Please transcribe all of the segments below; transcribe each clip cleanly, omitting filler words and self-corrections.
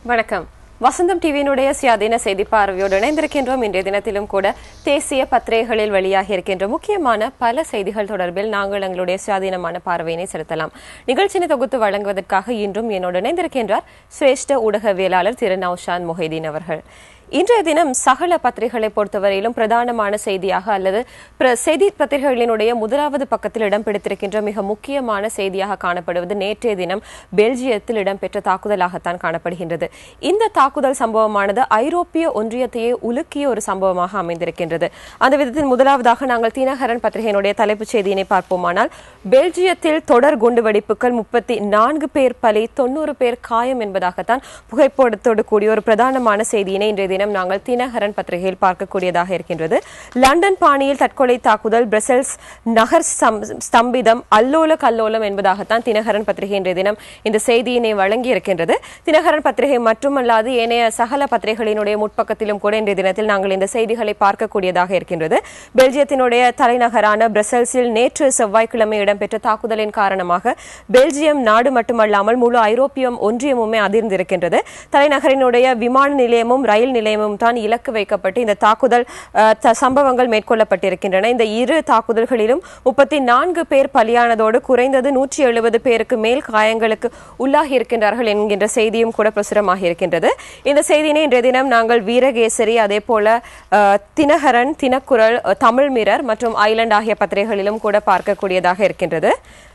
வணக்கம். வசந்தம் டிவியினுடைய சுயாதீன செய்தி பார்வையோடு இணைந்திருக்கின்றோம். இன்றைய தினத்திலும் கூட தேசிய பத்திரிகைகளில் வெளியாகி இருக்கின்ற முக்கியமான பல செய்திகள் தொடர்பில் நாங்கள் எங்களுடைய சுயாதீனமான பார்வையினை செலுத்தலாம். நிகழ்ச்சியை தொகுத்து வழங்குவதற்காக இன்றும் என்னோடு இணைந்திருக்கின்றார் சிரேஷ்ட ஊடகவியலாளர் திரு நௌஷான் மொஹிதீன் அவர்கள். இன்றைய தினம் சகல பத்திரிகைகளை பொறுத்தவரையிலும் பிரதானமான செய்தியாக அல்லது செய்தி பத்திரிகைகளினுடைய முதலாவது பக்கத்தில் இடம் பிடித்திருக்கின்ற மிக முக்கியமான செய்தியாக காணப்படுவது நேற்றைய தினம் பெல்ஜியத்தில் இடம்பெற்ற தாக்குதலாகத்தான் காணப்படுகின்றது. இந்த தாக்குதல் சம்பவமானது ஐரோப்பிய ஒன்றியத்தையே உலுக்கிய ஒரு சம்பவமாக அமைந்திருக்கின்றது. அந்த விதத்தில் முதலாவதாக நாங்கள் தினகரன் பத்திரிகையினுடைய தலைப்புச் செய்தியினை பார்ப்போமானால், பெல்ஜியத்தில் தொடர் குண்டுவெடிப்புகள், 34 பேர் பலி, 90 பேர் காயம் என்பதாகத்தான் புகைப்படத்தோடு கூடிய ஒரு பிரதானமான செய்தியினை இன்றைய தினம் நாங்கள் தினகரன் பத்திரிகையில் பார்க்கக்கூடியதாக இருக்கின்றது. லண்டன் பாணியில் தற்கொலை தாக்குதல், பிரசல்ஸ் நகர் ஸ்தம்பிதம், அல்லோல கல்லோலம் என்பதாகத்தான் தினகரன் பத்திரிகை இன்றைய தினம் இந்த செய்தியினை வழங்கி இருக்கின்றது. தினகரன் பத்திரிகை மட்டுமல்லாது ஏனைய சகல பத்திரிகைகளினுடைய முற்பக்கத்திலும் கூட இன்றைய தினத்தில் நாங்கள் இந்த செய்திகளை பார்க்கக்கூடியதாக இருக்கின்றது. பெல்ஜியத்தினுடைய தலைநகரான பிரசல்ஸில் நேற்று செவ்வாய்க்கிழமை இடம்பெற்ற தாக்குதலின் காரணமாக பெல்ஜியம் நாடு மட்டுமல்லாமல் முழு ஐரோப்பிய ஒன்றியமுமே அதிர்ந்திருக்கின்றது. தலைநகரினுடைய விமான நிலையமும் ரயில் நிலையமும் தான் இலக்கு வைக்கப்பட்டு இந்த தாக்குதல் சம்பவங்கள் மேற்கொள்ளப்பட்டிருக்கின்றன. இந்த இரு தாக்குதல்களிலும் 34 பேர் பலியானதோடு குறைந்தது 170 பேருக்கு மேல் காயங்களுக்கு உள்ளாகி இருக்கின்றார்கள் என்கின்ற செய்தியும் கூட பிரசுரமாக இருக்கின்றது. இந்த செய்தியினை இன்றைய தினம் நாங்கள் வீரகேசரி, அதே போல தினகரன், தினக்குரல், தமிழ் மிரர் மற்றும் ஐலண்ட் ஆகிய பத்திரிகைகளிலும் கூட பார்க்கக்கூடியதாக இருக்கின்றது.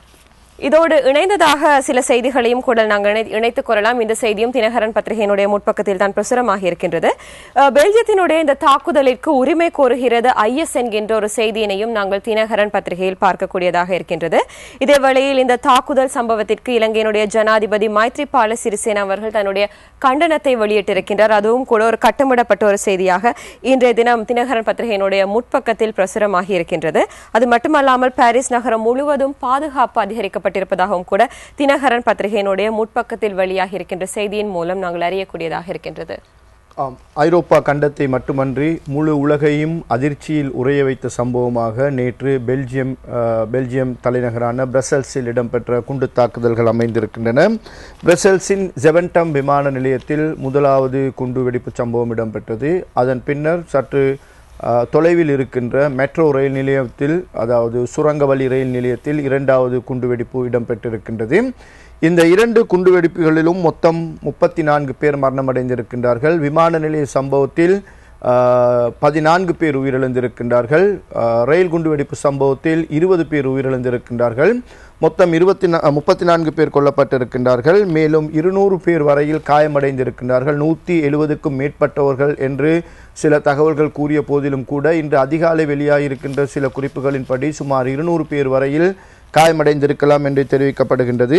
இதோடு இணைந்ததாக சில செய்திகளையும் கூட நாங்கள் இணைத்துக் கொள்ளலாம். இந்த செய்தியும் தினகரன் பத்திரிகையினுடைய முற்பக்கத்தில் தான் பிரசுரமாக இருக்கின்றது. பெல்ஜியத்தினுடைய இந்த தாக்குதலிற்கு உரிமை கோருகிறது IS என்கின்ற ஒரு செய்தியினையும் நாங்கள் தினகரன் பத்திரிகையில் பார்க்கக்கூடியதாக இருக்கின்றது. இதே வேளையில் இந்த தாக்குதல் சம்பவத்திற்கு இலங்கையினுடைய ஜனாதிபதி மைத்ரிபால சிறிசேன அவர்கள் தன்னுடைய கண்டனத்தை வெளியிட்டிருக்கின்றார். அதுவும் கூட ஒரு கட்டமிடப்பட்ட ஒரு செய்தியாக இன்றைய தினம் தினகரன் பத்திரிகையினுடைய முற்பக்கத்தில் பிரசுரமாகி இருக்கின்றது. அது மட்டுமல்லாமல் பாரிஸ் நகரம் முழுவதும் பாதுகாப்பு அதிகரிக்கப்பட்ட இருப்பதாகவும் கூட தினகரன் பத்திரிகையினுடைய முற்பக்கத்தில் வெளியாகி இருக்கின்ற செய்தியின் மூலம் நாங்கள் அறியக்கூடியதாக இருக்கின்றது. ஐரோப்பா கண்டத்தை மட்டுமன்றி முழு உலகையும் அதிர்ச்சியில் உறைய வைத்த சம்பவமாக நேற்று பெல்ஜியம் தலைநகரான பிரசல்ஸில் இடம்பெற்ற குண்டு தாக்குதல்கள் அமைந்திருக்கின்றன. பிரசல்ஸின் ஜெவன்டம் விமான நிலையத்தில் முதலாவது குண்டு வெடிப்பு சம்பவம் இடம்பெற்றது. அதன் பின்னர் சற்று தொலைவில் இருக்கின்ற மெட்ரோ ரயில் நிலையத்தில், அதாவது சுரங்கவழி ரயில் நிலையத்தில் இரண்டாவது குண்டுவெடிப்பு இடம்பெற்றிருக்கின்றது. இந்த இரண்டு குண்டுவெடிப்புகளிலும் மொத்தம் 34 பேர் மரணமடைந்திருக்கின்றார்கள். விமான நிலைய சம்பவத்தில் 14 பேர் உயிரிழந்திருக்கின்றார்கள். ரயில் குண்டுவெடிப்பு சம்பவத்தில் 20 பேர் உயிரிழந்திருக்கின்றார்கள். மொத்தம் 34 பேர் கொல்லப்பட்டிருக்கின்றார்கள். மேலும் 200 பேர் வரையில் காயமடைந்திருக்கின்றார்கள். 170க்கும் மேற்பட்டவர்கள் என்று சில தகவல்கள் கூறிய போதிலும் கூட இன்று அதிகாலை வெளியாகியிருக்கின்ற சில குறிப்புகளின்படி சுமார் 200 பேர் வரையில் காயமடைந்திருக்கலாம் என்று தெரிவிக்கப்படுகின்றது.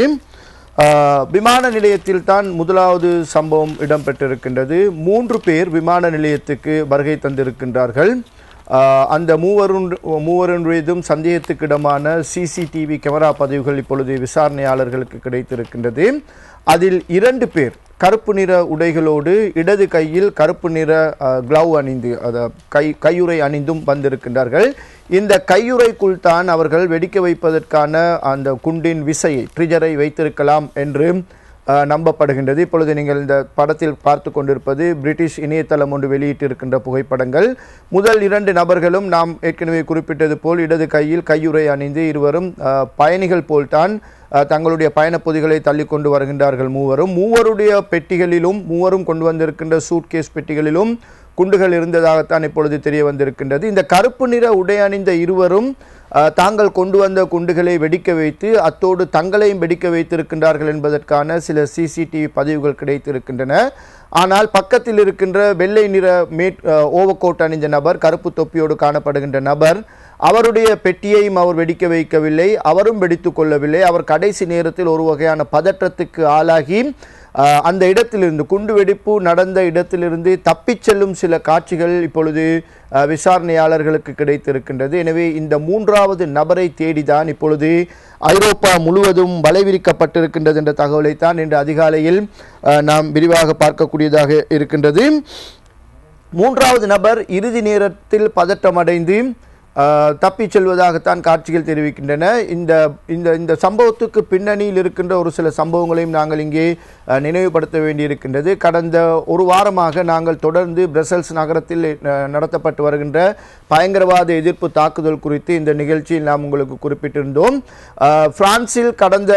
விமான நிலையத்தில் தான் முதலாவது சம்பவம் இடம்பெற்றிருக்கின்றது. 3 பேர் விமான நிலையத்துக்கு வருகை தந்திருக்கின்றார்கள். அந்த மூவருடையதும் சந்தேகத்துக்கிடமான CCTV கேமரா பதிவுகள் இப்பொழுது விசாரணையாளர்களுக்கு கிடைத்திருக்கின்றது. அதில் 2 பேர் கருப்பு நிற உடைகளோடு இடது கையில் கருப்பு நிற கிளவ் அணிந்து, கையுறை அணிந்தும் வந்திருக்கின்றார்கள். இந்த கையுறைக்குள் தான் அவர்கள் வெடிக்க வைப்பதற்கான அந்த குண்டின் விசையை, ட்ரிஜரை வைத்திருக்கலாம் என்று நம்பப்படுகின்றது. இப்பொழுது நீங்கள் இந்த படத்தில் பார்த்து கொண்டிருப்பது பிரிட்டிஷ் இணையதளம் ஒன்று வெளியிட்டிருக்கின்ற புகைப்படங்கள். முதல் 2 நபர்களும் நாம் ஏற்கனவே குறிப்பிட்டது போல் இடது கையில் கையுறை அணிந்து இருவரும் பயணிகள் போல்தான் தங்களுடைய பயணப்பொதிகளை தள்ளி கொண்டு வருகின்றார்கள். மூவருடைய பெட்டிகளிலும், மூவரும் கொண்டு வந்திருக்கின்ற சூட்கேஸ் பெட்டிகளிலும் குண்டுகள் இருந்ததாகத்தான் இப்பொழுது தெரிய வந்திருக்கின்றது. இந்த கருப்பு நிற உடை அணிந்த இருவரும் தாங்கள் கொண்டு வந்த குண்டுகளை வெடிக்க வைத்து அத்தோடு தங்களையும் வெடிக்க வைத்திருக்கின்றார்கள் என்பதற்கான சில CCTV பதிவுகள் கிடைத்திருக்கின்றன. ஆனால் பக்கத்தில் இருக்கின்ற வெள்ளை நிற ஓவர்கோட் அணிந்த நபர், கருப்பு தொப்பியோடு காணப்படுகின்ற நபர், அவருடைய பெட்டியையும் அவர் வெடிக்க வைக்கவில்லை, அவரும் வெடித்து கொள்ளவில்லை. அவர் கடைசி நேரத்தில் ஒரு வகையான பதற்றத்துக்கு ஆளாகி அந்த இடத்திலிருந்து, குண்டு வெடிப்பு நடந்த இடத்திலிருந்து தப்பிச் செல்லும் சில காட்சிகள் இப்பொழுது விசாரணையாளர்களுக்கு கிடைத்திருக்கின்றது. எனவே இந்த 3வது நபரை தேடிதான் இப்பொழுது ஐரோப்பா முழுவதும் வலைவிரிக்கப்பட்டிருக்கின்றது என்ற தகவலைத்தான் இன்று அதிகாலையில் நாம் விரிவாக பார்க்கக்கூடியதாக இருக்கின்றது. 3வது நபர் இறுதி நேரத்தில் பதற்றமடைந்து தப்பிச் செல்வதாகத்தான் காட்சிகள் தெரிவிக்கின்றன. இந்த இந்த இந்த சம்பவத்துக்கு பின்னணியில் இருக்கின்ற ஒரு சில சம்பவங்களையும் நாங்கள் இங்கே நினைவுபடுத்த வேண்டியிருக்கின்றது. கடந்த ஒரு வாரமாக நாங்கள் தொடர்ந்து பிரசல்ஸ் நகரத்தில் நடத்தப்பட்டு வருகின்ற பயங்கரவாத எதிர்ப்பு தாக்குதல் குறித்து இந்த நிகழ்ச்சியில் நாம் உங்களுக்கு குறிப்பிட்டிருந்தோம். பிரான்சில்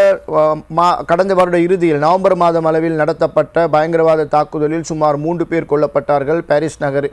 கடந்த வருட இறுதியில் நவம்பர் மாதம் அளவில் நடத்தப்பட்ட பயங்கரவாத தாக்குதலில் சுமார் 3 பேர் கொல்லப்பட்டார்கள். பாரிஸ் நகர்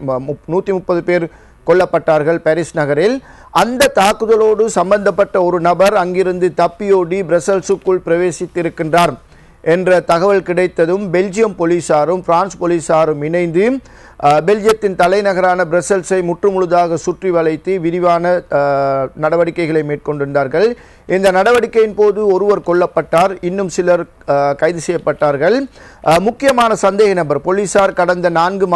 130 பேர் கொல்லப்பட்டார்கள் பாரிஸ் நகரில். அந்த தாக்குதலோடு சம்பந்தப்பட்ட ஒரு நபர் அங்கிருந்து தப்பியோடி பிரசல்ஸுக்குள் பிரவேசித்திருக்கின்றார் என்ற தகவல் கிடைத்ததும் பெல்ஜியம் போலீசாரும் பிரான்ஸ் போலீசாரும் இணைந்து பெல்ஜியத்தின் தலைநகரான பிரசல்ஸை முற்றுமுழுதாக சுற்றி வளைத்து விரிவான நடவடிக்கைகளை மேற்கொண்டிருந்தார்கள். இந்த நடவடிக்கையின் போது ஒருவர் கொல்லப்பட்டார், இன்னும் சிலர் கைது செய்யப்பட்டார்கள். முக்கியமான சந்தேக நபர் போலீசார் கடந்த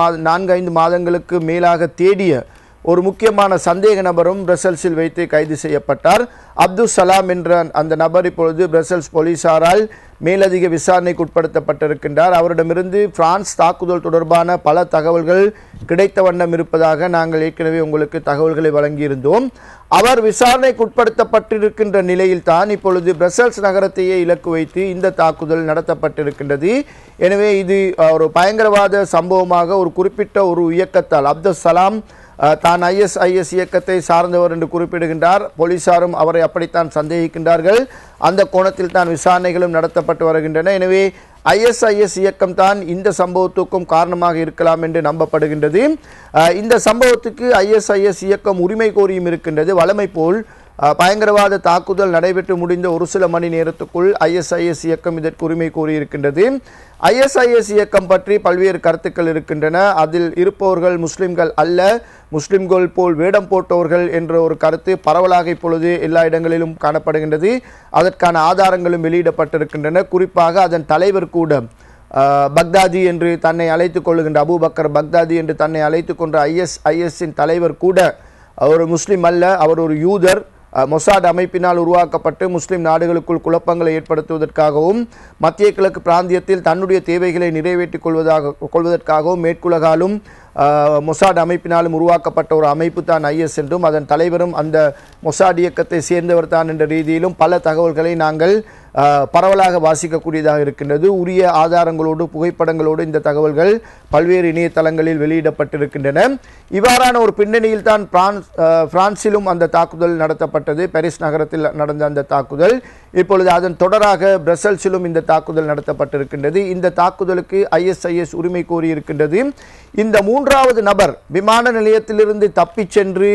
4-5 மாதங்களுக்கு மேலாக தேடிய ஒரு முக்கியமான சந்தேக நபரும் பிரசல்ஸில் வைத்து கைது செய்யப்பட்டார். அப்துல் சலாம் என்ற அந்த நபர் இப்பொழுது பிரசல்ஸ் போலீசாரால் மேலதிக விசாரணைக்கு உட்படுத்தப்பட்டிருக்கின்றார். அவரிடமிருந்து பிரான்ஸ் தாக்குதல் தொடர்பான பல தகவல்கள் கிடைத்த வண்ணம் இருப்பதாக நாங்கள் ஏற்கனவே உங்களுக்கு தகவல்களை வழங்கியிருந்தோம். அவர் விசாரணைக்கு உட்படுத்தப்பட்டிருக்கின்ற நிலையில் தான் இப்பொழுது பிரசல்ஸ் நகரத்தையே இலக்கு வைத்து இந்த தாக்குதல் நடத்தப்பட்டிருக்கின்றது. எனவே இது ஒரு பயங்கரவாத சம்பவமாக ஒரு குறிப்பிட்ட ஒரு இயக்கத்தால் அப்துல் சலாம் தான் ISIS இயக்கத்தை சார்ந்தவர் என்று குறிப்பிடுகின்றார். போலீசாரும் அவரை அப்படித்தான் சந்தேகிக்கின்றார்கள். அந்த கோணத்தில் தான் விசாரணைகளும் நடத்தப்பட்டு வருகின்றன. எனவே ISIS இயக்கம் தான் இந்த சம்பவத்துக்கும் காரணமாக இருக்கலாம் என்று நம்பப்படுகின்றது. இந்த சம்பவத்துக்கு ISIS இயக்கம் உரிமை கோரியும் இருக்கின்றது. வழமை போல் பயங்கரவாத தாக்குதல் நடைபெற்று முடிந்த ஒரு சில மணி நேரத்துக்குள் ISIS இயக்கம் இதற்கு உரிமை கோரியிருக்கின்றது. ISIS இயக்கம் பற்றி பல்வேறு கருத்துக்கள் இருக்கின்றன. அதில் இருப்பவர்கள் முஸ்லிம்கள் அல்ல, முஸ்லிம்கள் போல் வேடம் போட்டவர்கள் என்ற ஒரு கருத்து பரவலாக இப்பொழுது எல்லா இடங்களிலும் காணப்படுகின்றது. அதற்கான ஆதாரங்களும் வெளியிடப்பட்டிருக்கின்றன. குறிப்பாக அதன் தலைவர் கூட பக்தாதி என்று தன்னை அழைத்துக் கொள்ளுகின்ற அபூபக்கர் பக்தாதி என்று தன்னை அழைத்துக் கொண்ட ISIS தலைவர் கூட ஒரு முஸ்லிம் அல்ல, அவர் ஒரு யூதர். மொசாட் அமைப்பினால் உருவாக்கப்பட்டு முஸ்லிம் நாடுகளுக்குள் குழப்பங்களை ஏற்படுத்துவதற்காகவும் மத்திய கிழக்கு பிராந்தியத்தில் தன்னுடைய தேவைகளை நிறைவேற்றிக் கொள்வதற்காகவும் மேற்குலகாலும் மொசாட் அமைப்பினாலும் உருவாக்கப்பட்ட ஒரு அமைப்பு தான் IS என்றும் அதன் தலைவரும் அந்த மொசாட் இயக்கத்தை சேர்ந்தவர் தான் என்ற ரீதியிலும் பல தகவல்களை நாங்கள் பரவலாக வாசிக்கக்கூடியதாக இருக்கின்றது. உரிய ஆதாரங்களோடு புகைப்படங்களோடு இந்த தகவல்கள் பல்வேறு இணையதளங்களில் வெளியிடப்பட்டிருக்கின்றன. இவ்வாறான ஒரு பின்னணியில் தான் பிரான்சிலும் அந்த தாக்குதல் நடத்தப்பட்டது. பாரிஸ் நகரத்தில் நடந்த அந்த தாக்குதல் இப்பொழுது அதன் தொடராக பிரசல்ஸிலும் இந்த தாக்குதல் நடத்தப்பட்டிருக்கின்றது. இந்த தாக்குதலுக்கு ISIS உரிமை கோரியிருக்கின்றது. இந்த 3வது நபர் விமான நிலையத்திலிருந்து தப்பிச் சென்று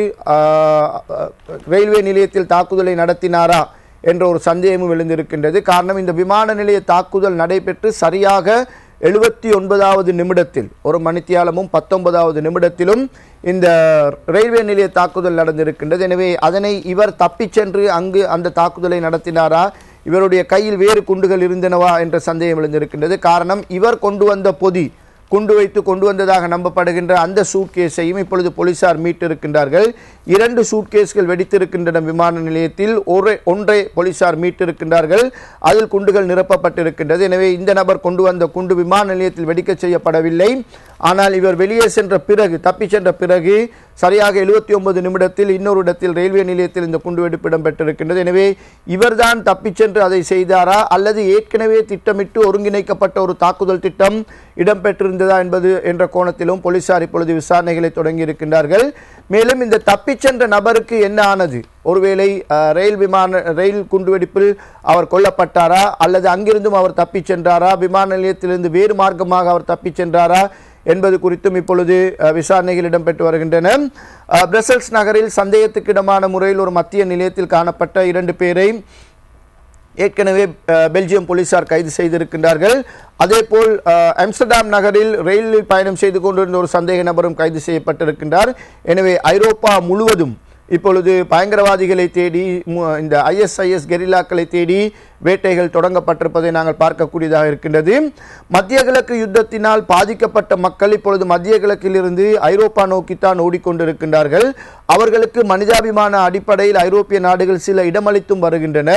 ரயில்வே நிலையத்தில் தாக்குதலை நடத்தினாரா என்ற ஒரு சந்தேகமும் எழுந்திருக்கின்றது. காரணம், இந்த விமான நிலைய தாக்குதல் நடைபெற்று சரியாக 79வது நிமிடத்தில் 1 மணித்தியாலமும் 19வது நிமிடத்திலும் இந்த ரயில்வே நிலைய தாக்குதல் நடந்திருக்கின்றது. எனவே அதனை இவர் தப்பிச் சென்று அங்கு அந்த தாக்குதலை நடத்தினாரா, இவருடைய கையில் வேறு குண்டுகள் இருந்தனவா என்ற சந்தேகம் எழுந்திருக்கின்றது. காரணம், இவர் கொண்டு வந்த பொதி குண்டு வைத்து கொண்டு வந்ததாக நம்பப்படுகின்ற அந்த சூட்கேஸையும் இப்பொழுது போலீசார் மீட்டிருக்கின்றார்கள். 2 சூட்கேஸ்கள் வெடித்திருக்கின்றன விமான நிலையத்தில். ஒன்றை போலீசார் மீட்டிருக்கின்றார்கள். அதில் குண்டுகள் நிரப்பப்பட்டிருக்கின்றது. எனவே இந்த நபர் கொண்டு வந்த குண்டு விமான நிலையத்தில் வெடிக்க செய்யப்படவில்லை. ஆனால் இவர் வெளியே சென்ற பிறகு தப்பிச் சென்ற பிறகு சரியாக 79 நிமிடத்தில் இன்னொரு இடத்தில் ரயில்வே நிலையத்தில் இந்த குண்டுவெடிப்பு இடம்பெற்றிருக்கின்றது. எனவே இவர்தான் தப்பிச் சென்று அதை செய்தாரா அல்லது ஏற்கனவே திட்டமிட்டு ஒருங்கிணைக்கப்பட்ட ஒரு தாக்குதல் திட்டம் இடம்பெற்றிருந்ததா என்ற கோணத்திலும் போலீசார் இப்பொழுது விசாரணைகளை தொடங்கி இருக்கின்றார்கள். மேலும் இந்த தப்பிச் சென்ற நபருக்கு என்ன ஆனது, ஒருவேளை ரயில் குண்டுவெடிப்பில் அவர் கொல்லப்பட்டாரா அல்லது அங்கிருந்தும் அவர் தப்பிச் சென்றாரா, விமான நிலையத்திலிருந்து வேறு மார்க்கமாக அவர் தப்பிச் சென்றாரா என்பது குறித்தும் இப்பொழுது விசாரணைகள் இடம்பெற்று வருகின்றன. பிரசல்ஸ் நகரில் சந்தேகத்துக்கிடமான முறையில் ஒரு மத்திய நிலையத்தில் காணப்பட்ட 2 பேரை ஏற்கனவே பெல்ஜியம் போலீசார் கைது செய்திருக்கின்றார்கள். அதேபோல் ஆம்ஸ்டர்டாம் நகரில் ரயிலில் பயணம் செய்து கொண்டிருந்த ஒரு சந்தேக நபரும் கைது செய்யப்பட்டிருக்கின்றார். எனவே ஐரோப்பா முழுவதும் இப்பொழுது பயங்கரவாதிகளை தேடி இந்த ISIS கெரில்லாக்களை தேடி வேட்டைகள் தொடங்கப்பட்டிருப்பதை நாங்கள் பார்க்கக்கூடியதாக இருக்கின்றது. மத்திய கிழக்கு யுத்தத்தினால் பாதிக்கப்பட்ட மக்கள் இப்பொழுது மத்திய கிழக்கிலிருந்து ஐரோப்பா நோக்கித்தான் ஓடிக்கொண்டிருக்கின்றார்கள். அவர்களுக்கு மனிதாபிமான அடிப்படையில் ஐரோப்பிய நாடுகள் சில இடமளித்தும் வருகின்றன.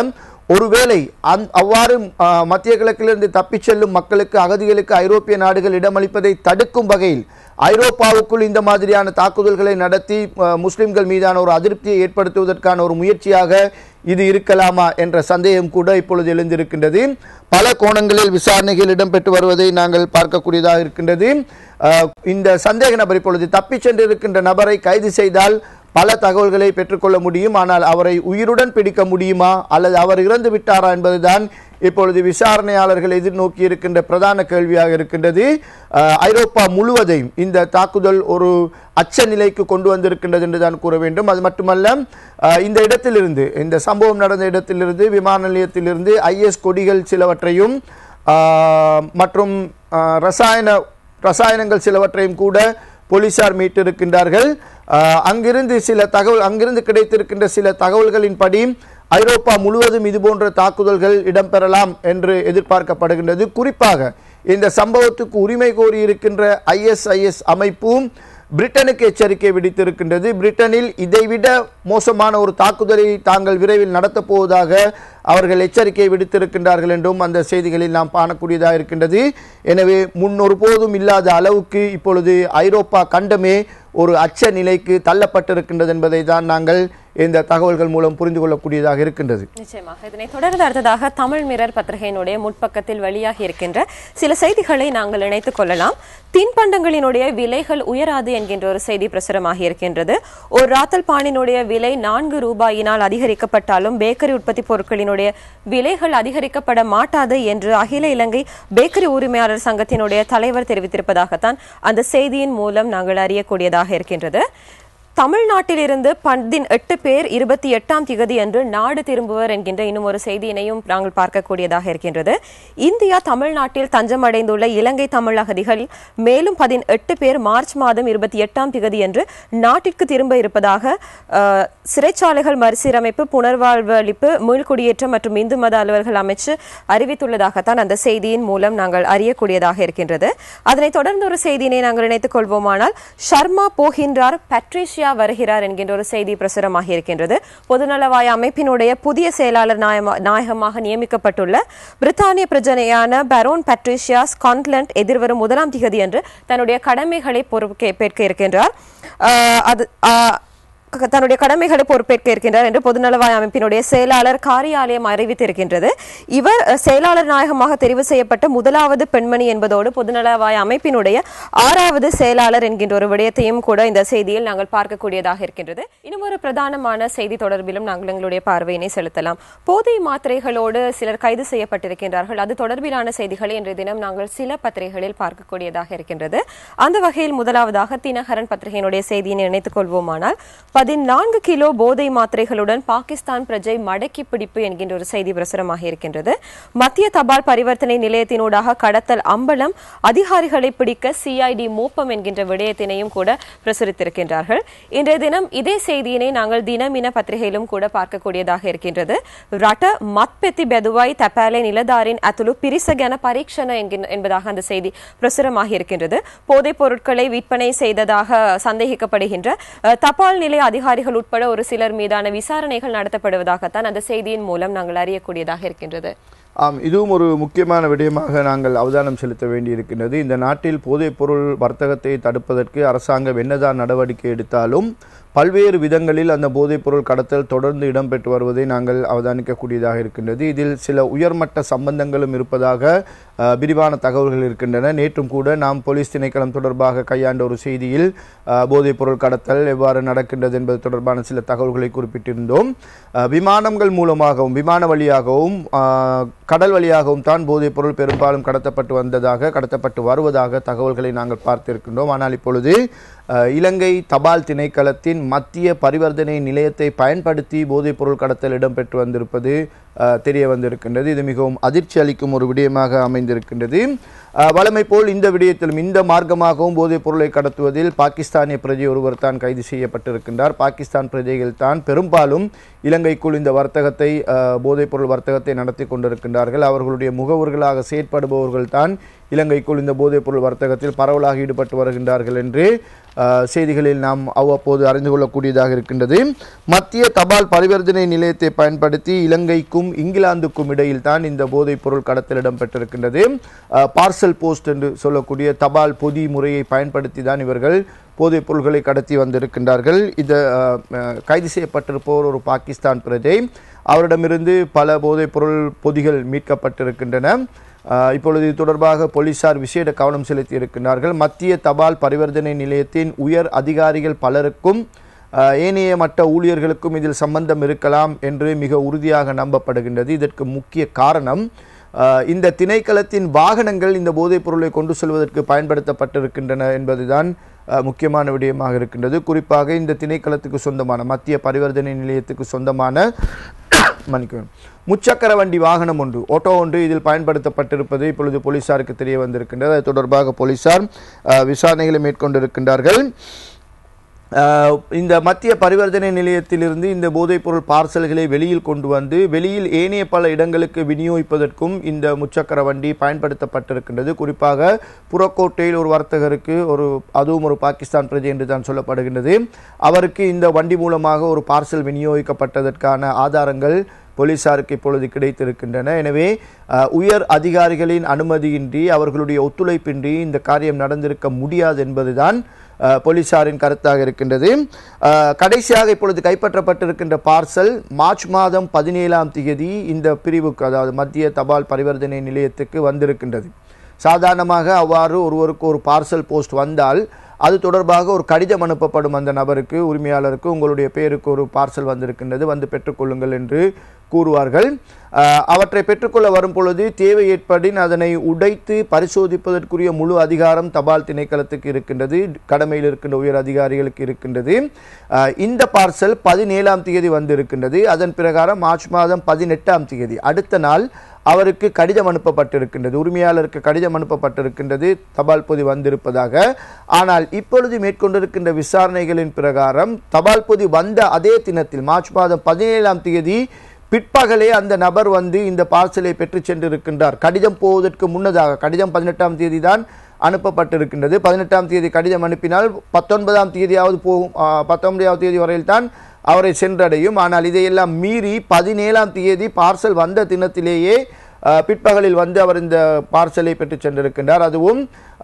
ஒருவேளை அவ்வாறு மத்திய கிழக்கிலிருந்து தப்பிச் செல்லும் மக்களுக்கு, அகதிகளுக்கு ஐரோப்பிய நாடுகள் இடமளிப்பதை தடுக்கும் வகையில் ஐரோப்பாவுக்குள் இந்த மாதிரியான தாக்குதல்களை நடத்தி முஸ்லிம்கள் மீதான ஒரு அதிருப்தியை ஏற்படுத்துவதற்கான ஒரு முயற்சியாக இது இருக்கலாமா என்ற சந்தேகம் கூட இப்பொழுது எழுந்திருக்கின்றது. பல கோணங்களில் விசாரணைகள் இடம்பெற்று வருவதை நாங்கள் பார்க்கக்கூடியதாக இருக்கின்றது. இந்த சந்தேக நபர் இப்பொழுது தப்பிச் சென்றிருக்கின்ற நபரை கைது செய்தால் பல தகவல்களை பெற்றுக்கொள்ள முடியும். ஆனால் அவரை உயிருடன் பிடிக்க முடியுமா அல்லது அவர் இறந்து விட்டாரா என்பதுதான் இப்பொழுது விசாரணையாளர்கள் எதிர்நோக்கி இருக்கின்ற பிரதான கேள்வியாக இருக்கின்றது. ஐரோப்பா முழுவதையும் இந்த தாக்குதல் ஒரு அச்ச நிலைக்கு கொண்டு வந்திருக்கின்றது என்றுதான் கூற வேண்டும். அது மட்டுமல்ல, இந்த இடத்திலிருந்து, இந்த சம்பவம் நடந்த இடத்திலிருந்து, விமான நிலையத்திலிருந்து IS கொடிகள் சிலவற்றையும் மற்றும் ரசாயனங்கள் சிலவற்றையும் கூட போலீசார் மீட்டிருக்கின்றார்கள். அங்கிருந்து கிடைத்திருக்கின்ற சில தகவல்களின்படி ஐரோப்பா முழுவதும் இதுபோன்ற தாக்குதல்கள் இடம்பெறலாம் என்று எதிர்பார்க்கப்படுகின்றது. குறிப்பாக இந்த சம்பவத்துக்கு உரிமை கோரி இருக்கின்ற ISIS அமைப்பும் பிரிட்டனுக்கு எச்சரிக்கை விடுத்திருக்கின்றது. பிரிட்டனில் இதைவிட மோசமான ஒரு தாக்குதலை தாங்கள் விரைவில் நடத்தப் போவதாக அவர்கள் எச்சரிக்கை விடுத்திருக்கின்றார்கள் என்றும் அந்த செய்திகளில் நாம் காணக்கூடியதாக இருக்கின்றது. எனவே முன்னொருபோதும் இல்லாத அளவுக்கு இப்பொழுது ஐரோப்பா கண்டமே ஒரு அச்ச நிலைக்கு தள்ளப்பட்டிருக்கின்றது என்பதை தான் நாங்கள் இந்த தகவல்கள் மூலம் புரிந்து கொள்ளக்கூடியதாக இருக்கின்றது. நிச்சயமாக இதனை தொடர்ந்து அடுத்ததாக தமிழ் மிரர் பத்திரிகையினுடைய முற்பக்கத்தில் வெளியாகி இருக்கின்ற சில செய்திகளை நாங்கள் இணைத்துக் கொள்ளலாம். தின்பண்டங்களினுடைய விலைகள் உயராது என்கின்ற ஒரு செய்தி பிரசுரமாகி இருக்கின்றது. ஒரு ராத்தல் பானினுடைய விலை 4 ரூபாயினால் அதிகரிக்கப்பட்டாலும் பேக்கரி உற்பத்தி பொருட்களினுடைய விலைகள் அதிகரிக்கப்பட மாட்டாது என்று அகில இலங்கை பேக்கரி உரிமையாளர் சங்கத்தினுடைய தலைவர் தெரிவித்திருப்பதாகத்தான் அந்த செய்தியின் மூலம் நாங்கள் அறியக்கூடியதாக இருக்கின்றது. தமிழ்நாட்டிலிருந்து 18 பேர் 28ஆம் திகதி அன்று நாடு திரும்புவர் என்கின்ற இன்னும் ஒரு செய்தியினையும் நாங்கள் பார்க்கக்கூடியதாக இருக்கின்றது. இந்தியா தமிழ்நாட்டில் தஞ்சமடைந்துள்ள இலங்கை தமிழ் அகதிகள் மேலும் 18 பேர் மார்ச் மாதம் 28ஆம் திகதி அன்று நாட்டிற்கு திரும்ப இருப்பதாக சிறைச்சாலைகள் மறுசீரமைப்பு, புனர்வாழ்வு அளிப்பு, மீள்குடியேற்றம் மற்றும் இந்து மத அலுவலர்கள் அமைச்சு அறிவித்துள்ளதாகத்தான் அந்த செய்தியின் மூலம் நாங்கள் அறியக்கூடியதாக இருக்கின்றது. அதனைத் தொடர்ந்து ஒரு செய்தியினை நாங்கள் இணைத்துக் கொள்வோமானால், ஷர்மா போகின்றார், பட்ரிஷியா வருகிறார் என்கின்ற ஒரு செய்தி பிரசுரமாக இருக்கின்றது. பொதுநலவாய அமைப்பினுடைய புதிய செயலாளர் நாயகமாக நியமிக்கப்பட்டுள்ள பிரித்தானிய பிரஜனையான பரோன் பட்ரிஷியா ஸ்காட்லாந்து எதிர்வரும் 1ஆம் திகதி அன்று தன்னுடைய கடமைகளை பொறுப்பேற்க இருக்கின்றார். பொறுப்பேற்க இருக்கின்றார் என்று பொதுநலவாய அமைப்பினுடைய செயலாளர் காரியாலயம் அறிவித்திருக்கின்றது. இவர் செயலாளர் நாயகமாக தெரிவு செய்யப்பட்ட 1வது பெண்மணி என்பதோடு பொதுநலவாய அமைப்பினுடைய 6வது செயலாளர் என்கின்ற ஒரு விடயத்தையும் கூட இந்த செய்தியில் நாங்கள் பார்க்கக்கூடியதாக இருக்கின்றது. இன்னும் ஒரு பிரதானமான செய்தி தொடர்பிலும் நாங்கள் எங்களுடைய பார்வையினை செலுத்தலாம். போதை மாத்திரைகளோடு சிலர் கைது செய்யப்பட்டிருக்கின்றார்கள். அது தொடர்பிலான செய்திகளை இன்றைய தினம் நாங்கள் சில பத்திரிகைகளில் பார்க்கக்கூடியதாக இருக்கின்றது. அந்த வகையில் முதலாவதாக தினகரன் பத்திரிகையினுடைய செய்தியினை இணைத்துக் கொள்வோமானால், 14 கிலோ போதை மாத்திரைகளுடன் பாகிஸ்தான் பிரஜை மடக்கி பிடிப்பு என்கின்ற ஒரு செய்தி பிரசுரமாக இருக்கின்றது. மத்திய தபால் பரிவர்த்தனை நிலையத்தினூடாக கடத்தல் அம்பலம், அதிகாரிகளை பிடிக்க CID மோப்பம் என்கின்ற விடயத்தினையும் கூட பிரசுரித்திருக்கின்றார்கள். இன்றைய தினம் இதே செய்தியினை நாங்கள் தினமின பத்திரிகையிலும் கூட பார்க்கக்கூடியதாக இருக்கின்றது. ரட்ட மத்பெத்தி பெதுவாய் தபாலே நிலதாரின் அத்துலு பிரிசகன பரீட்சண என்பதாக அந்த செய்தி பிரசுரமாக இருக்கின்றது. போதைப் பொருட்களை விற்பனை செய்ததாக சந்தேகிக்கப்படுகின்ற தபால் நிலைய அதிகாரிகள் உட்பட ஒரு சிலர் மீதான விசாரணைகள் நடத்தப்படுவதாகத்தான் அந்த செய்தியின் மூலம் நாங்கள் அறியக்கூடியதாக இருக்கின்றது. இதுவும் ஒரு முக்கியமான விடயமாக நாங்கள் அவதானம் செலுத்த வேண்டியிருக்கின்றது. இந்த நாட்டில் போதைப் பொருள் வர்த்தகத்தை தடுப்பதற்கு அரசாங்கம் என்னதான் நடவடிக்கை எடுத்தாலும் பல்வேறு விதங்களில் அந்த போதைப் பொருள் கடத்தல் தொடர்ந்து இடம்பெற்று வருவதை நாங்கள் அவதானிக்கக்கூடியதாக இருக்கின்றது. இதில் சில உயர்மட்ட சம்பந்தங்களும் இருப்பதாக விரிவான தகவல்கள் இருக்கின்றன. நேற்றும் கூட நாம் போலீஸ் திணைக்களம் தொடர்பாக கையாண்ட ஒரு செய்தியில் போதைப் பொருள் கடத்தல் எவ்வாறு நடக்கின்றது என்பது தொடர்பான சில தகவல்களை குறிப்பிட்டிருந்தோம். விமானங்கள் மூலமாகவும், விமான வழியாகவும், கடல் வழியாகவும் தான் போதைப் பொருள் பெரும்பாலும் கடத்தப்பட்டு வருவதாக தகவல்களை நாங்கள் பார்த்திருக்கின்றோம். ஆனால் இப்பொழுது இலங்கை தபால் திணைக்களத்தின் மத்திய பரிவர்த்தனை நிலையத்தை பயன்படுத்தி போதைப் பொருள் கடத்தல் இடம்பெற்று வந்திருப்பது தெரிய வந்திருக்கின்றது. இது மிகவும் அதிர்ச்சி அளிக்கும் ஒரு விடயமாக அமைந்திருக்கின்றது. வழமை போல் இந்த விடயத்திலும் இந்த மார்க்கமாகவும் போதைப் பொருளை கடத்துவதில் பாகிஸ்தானிய பிரஜை ஒருவர் தான் கைது செய்யப்பட்டிருக்கின்றார். பாகிஸ்தான் பிரஜைகள் தான் பெரும்பாலும் இலங்கைக்குள் இந்த வர்த்தகத்தை, போதைப் பொருள் வர்த்தகத்தை நடத்தி கொண்டிருக்கின்றார்கள். அவர்களுடைய முகவர்களாக செயற்படுபவர்கள் தான் இலங்கைக்குள் இந்த போதைப் பொருள் வர்த்தகத்தில் பரவலாக ஈடுபட்டு வருகின்றார்கள் என்று செய்திகளில் நாம் அவ்வப்போது அறிந்து கொள்ளக்கூடியதாக இருக்கின்றது. மத்திய தபால் பரிவர்த்தனை நிலையத்தை பயன்படுத்தி இலங்கைக்கும் இலங்கைக்கும் இங்கிலாந்துக்கும் இடையில் தான் இந்த போதைப் பொருள் கடத்தல் இடம்பெற்றிருக்கின்றது. பார்சல் போஸ்ட் என்று சொல்லக்கூடிய தபால் பொதி முறையை பயன்படுத்தி தான் இவர்கள் போதைப் பொருள்களை கடத்தி வந்திருக்கின்றார்கள். இது கைது செய்யப்பட்டிருப்போர் ஒரு பாகிஸ்தான் பிரஜை. அவரிடமிருந்து பல போதைப் பொருள் பொதிகள் மீட்கப்பட்டிருக்கின்றன. இப்பொழுது இது தொடர்பாக போலீசார் விசேட கவனம் செலுத்தி இருக்கின்றார்கள். மத்திய தபால் பரிவர்த்தனை நிலையத்தின் உயர் அதிகாரிகள் பலருக்கும் ஏனைய மட்ட ஊழியர்களுக்கும் இதில் சம்பந்தம் இருக்கலாம் என்று மிக உறுதியாக நம்பப்படுகின்றது. இதற்கு முக்கிய காரணம் இந்த திணைக்களத்தின் வாகனங்கள் இந்த போதைப் பொருளை கொண்டு செல்வதற்கு பயன்படுத்தப்பட்டிருக்கின்றன என்பதுதான் முக்கியமான விடயமாக இருக்கின்றது. குறிப்பாக இந்த திணைக்களத்துக்கு சொந்தமான மத்திய பரிவர்த்தனை நிலையத்துக்கு சொந்தமான முச்சக்கர வண்டி வாகனம் ஒன்று, ஆட்டோ ஒன்று இதில் பயன்படுத்தப்பட்டிருப்பது இப்பொழுது போலீசாருக்கு தெரிய வந்திருக்கின்றது. அது தொடர்பாக போலீசார் விசாரணைகளை மேற்கொண்டிருக்கின்றார்கள். இந்த மத்திய பரிவர்த்தனை நிலையத்திலிருந்து இந்த போதைப் பொருள் பார்சல்களை வெளியில் கொண்டு வந்து வெளியில் ஏனைய பல இடங்களுக்கு விநியோகிப்பதற்கும் இந்த முச்சக்கர வண்டி பயன்படுத்தப்பட்டிருக்கின்றது. குறிப்பாக புறக்கோட்டையில் ஒரு வர்த்தகருக்கு அதுவும் ஒரு பாகிஸ்தான் பிரஜை என்று தான் சொல்லப்படுகின்றது. அவருக்கு இந்த வண்டி மூலமாக ஒரு பார்சல் விநியோகிக்கப்பட்டதற்கான ஆதாரங்கள் போலீசாருக்கு இப்பொழுது கிடைத்திருக்கின்றன. எனவே உயர் அதிகாரிகளின் அனுமதியின்றி அவர்களுடைய ஒத்துழைப்பின்றி இந்த காரியம் நடந்திருக்க முடியாது என்பதுதான் போலீசாரின் கருத்தாக இருக்கின்றது. கடைசியாக இப்பொழுது கைப்பற்றப்பட்டிருக்கின்ற பார்சல் மார்ச் மாதம் 17ஆம் தேதி இந்த பிரிவுக்கு, அதாவது மத்திய தபால் பரிவர்த்தனை நிலையத்துக்கு வந்திருக்கின்றது. சாதாரணமாக அவ்வாறு ஒருவருக்கு ஒரு பார்சல் போஸ்ட் வந்தால் அது தொடர்பாக ஒரு கடிதம் அனுப்பப்படும். அந்த நபருக்கு, உரிமையாளருக்கு, உங்களுடைய பேருக்கு ஒரு பார்சல் வந்திருக்கின்றது, வந்து பெற்றுக்கொள்ளுங்கள் என்று கூறுவார்கள். அவற்றை பெற்றுக்கொள்ள வரும் பொழுது தேவை ஏற்படின் அதனை உடைத்து பரிசோதிப்பதற்குரிய முழு அதிகாரம் தபால் திணைக்களத்துக்கு இருக்கின்றது, கடமையில் இருக்கின்ற உயர் அதிகாரிகளுக்கு இருக்கின்றது. இந்த பார்சல் 17ஆம் தேதி வந்திருக்கின்றது. அதன் பிரகாரம் மார்ச் மாதம் 18ஆம் தேதி அடுத்த நாள் அவருக்கு கடிதம் அனுப்பப்பட்டிருக்கின்றது, உரிமையாளருக்கு கடிதம் அனுப்பப்பட்டிருக்கின்றது, தபால் பொதி வந்திருப்பதாக. ஆனால் இப்பொழுது மேற்கொண்டிருக்கின்ற விசாரணைகளின் பிரகாரம் தபால் பொதி வந்த அதே தினத்தில் மார்ச் மாதம் 17ஆம் தேதி பிற்பகலே அந்த நபர் வந்து இந்த பார்சலை பெற்று சென்றிருக்கின்றார். கடிதம் போவதற்கு முன்னதாக, கடிதம் 18ஆம் தேதி தான் அனுப்பப்பட்டிருக்கின்றது. 18ஆம் தேதி கடிதம் அனுப்பினால் 19ஆம் தேதியாவது போகும், 19ஆம் தேதி வரையில் தான் அவரை சென்றடையும். ஆனால் இதையெல்லாம் மீறி 17ஆம் தேதி பார்சல் வந்த தினத்திலேயே பிற்பகலில் வந்து அவர் இந்த பார்சலை பெற்று சென்றிருக்கின்றார். அதுவும்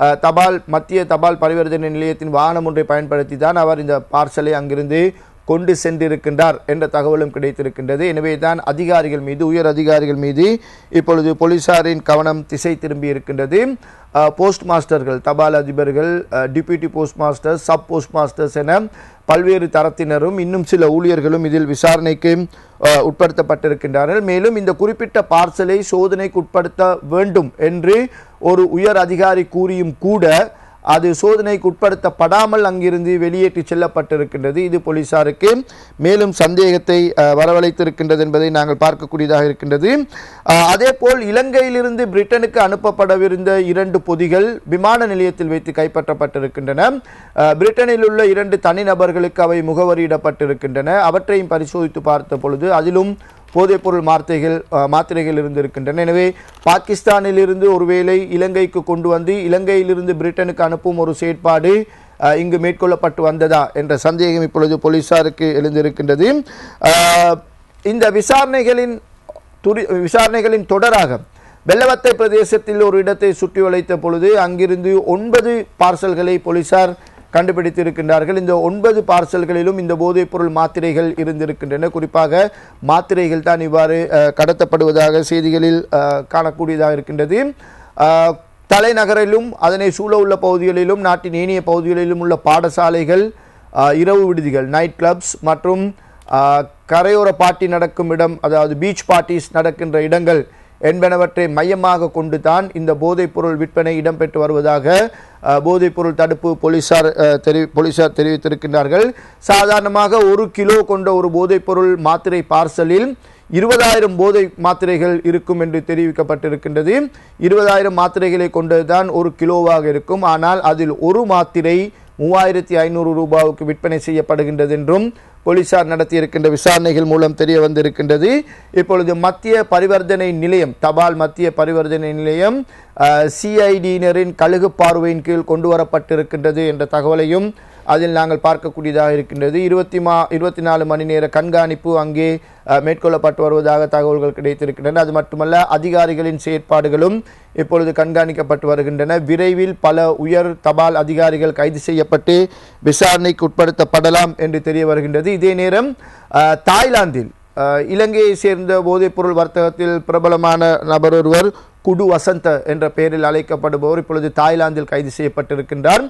மத்திய தபால் பரிவர்த்தனை நிலையத்தின் வாகனம் ஒன்றை பயன்படுத்தி தான் அவர் இந்த பார்சலை அங்கிருந்து கொண்டு சென்றிருக்கின்றார் என்ற தகவலும் கிடைத்திருக்கின்றது. எனவே தான் அதிகாரிகள் மீது, உயர் அதிகாரிகள் மீது இப்பொழுது போலீசாரின் கவனம் திசை திரும்பி இருக்கின்றது. போஸ்ட் மாஸ்டர்கள், தபால் அதிபர்கள், deputy post master, sub post masters என பல்வேறு தரத்தினரும் இன்னும் சில ஊழியர்களும் இதில் விசாரணைக்கு உட்படுத்தப்பட்டிருக்கின்றார்கள். மேலும் இந்த குறிப்பிட்ட பார்சலை சோதனைக்கு உட்படுத்த வேண்டும் என்று ஒரு உயர் அதிகாரி கூறியும் கூட அது சோதனைக்கு உட்படுத்தப்படாமல் அங்கிருந்து வெளியேற்றி செல்லப்பட்டிருக்கின்றது. இது போலீசாருக்கு மேலும் சந்தேகத்தை வரவழைத்திருக்கின்றது என்பதை நாங்கள் பார்க்கக்கூடியதாக இருக்கின்றது. அதேபோல் இலங்கையிலிருந்து பிரிட்டனுக்கு அனுப்பப்படவிருந்த 2 பொதிகள் விமான நிலையத்தில் வைத்து கைப்பற்றப்பட்டிருக்கின்றன. பிரிட்டனில் உள்ள 2 தனிநபர்களுக்கு அவை முகவரியிடப்பட்டிருக்கின்றன. அவற்றையும் பரிசோதித்து பார்த்த பொழுது அதிலும் போதைப்பொருள் மாத்திரைகள் இருந்திருக்கின்றன. எனவே பாகிஸ்தானில் இருந்து ஒருவேளை இலங்கைக்கு கொண்டு வந்து இலங்கையிலிருந்து பிரிட்டனுக்கு அனுப்பும் ஒரு செயற்பாடு இங்கு மேற்கொள்ளப்பட்டு வந்ததா என்ற சந்தேகம் இப்பொழுது போலீசாருக்கு எழுந்திருக்கின்றது. இந்த விசாரணைகளின் தொடராக வெள்ளவத்தை பிரதேசத்தில் ஒரு இடத்தை சுற்றி வளைத்த பொழுது அங்கிருந்து 9 பார்சல்களை போலீசார் கண்டுபிடித்திருக்கின்றார்கள். இந்த 9 பார்சல்களிலும் இந்த போதைப் பொருள் மாத்திரைகள் இருந்திருக்கின்றன. குறிப்பாக மாத்திரைகள் தான் இவ்வாறு கடத்தப்படுவதாக செய்திகளில் காணக்கூடியதாக இருக்கின்றது. தலைநகரிலும் அதனை சூழ உள்ள பகுதிகளிலும் நாட்டின் ஏனைய பகுதிகளிலும் உள்ள பாடசாலைகள், இரவு விடுதிகள், நைட் கிளப்ஸ் மற்றும் கரையோர பார்ட்டி நடக்கும் இடம், அதாவது பீச் பார்ட்டிஸ் நடக்கின்ற இடங்கள் என்பனவற்றை மையமாக கொண்டு தான் இந்த போதைப்பொருள் விற்பனை இடம்பெற்று வருவதாக போதைப்பொருள் தடுப்பு போலீசார் தெரிவித்திருக்கின்றார்கள். சாதாரணமாக 1 கிலோ கொண்ட ஒரு போதைப்பொருள் மாத்திரை பார்சலில் 20,000 போதை மாத்திரைகள் இருக்கும் என்று தெரிவிக்கப்பட்டிருக்கின்றது. 20,000 மாத்திரைகளை கொண்டதுதான் 1 கிலோவாக இருக்கும். ஆனால் அதில் ஒரு மாத்திரை 3,500 ரூபாவுக்கு விற்பனை செய்யப்படுகின்றது என்றும் போலீசார் நடத்தியிருக்கின்ற விசாரணைகள் மூலம் தெரிய வந்திருக்கின்றது. இப்பொழுது மத்திய பரிவர்த்தனை நிலையம், தபால் மத்திய பரிவர்த்தனை நிலையம் சிஐடியினரின் கழுகு பார்வையின் கீழ் கொண்டு வரப்பட்டிருக்கின்றது என்ற தகவலையும் அதில் நாங்கள் பார்க்கக்கூடியதாக இருக்கின்றது. 24 மணி நேர கண்காணிப்பு அங்கே மேற்கொள்ளப்பட்டு வருவதாக தகவல்கள் கிடைத்திருக்கின்றன. அது மட்டுமல்ல, அதிகாரிகளின் செயற்பாடுகளும் இப்பொழுது கண்காணிக்கப்பட்டு வருகின்றன. விரைவில் பல உயர் தபால் அதிகாரிகள் கைது செய்யப்பட்டு விசாரணைக்கு உட்படுத்தப்படலாம் என்று தெரிய வருகின்றது. இதே நேரம் தாய்லாந்தில் இலங்கையை சேர்ந்த போதைப்பொருள் வர்த்தகத்தில் பிரபலமான நபர் ஒருவர் குடு வசந்த என்ற பெயரில் அழைக்கப்படுபவர் இப்பொழுது தாய்லாந்தில் கைது செய்யப்பட்டிருக்கின்றார்.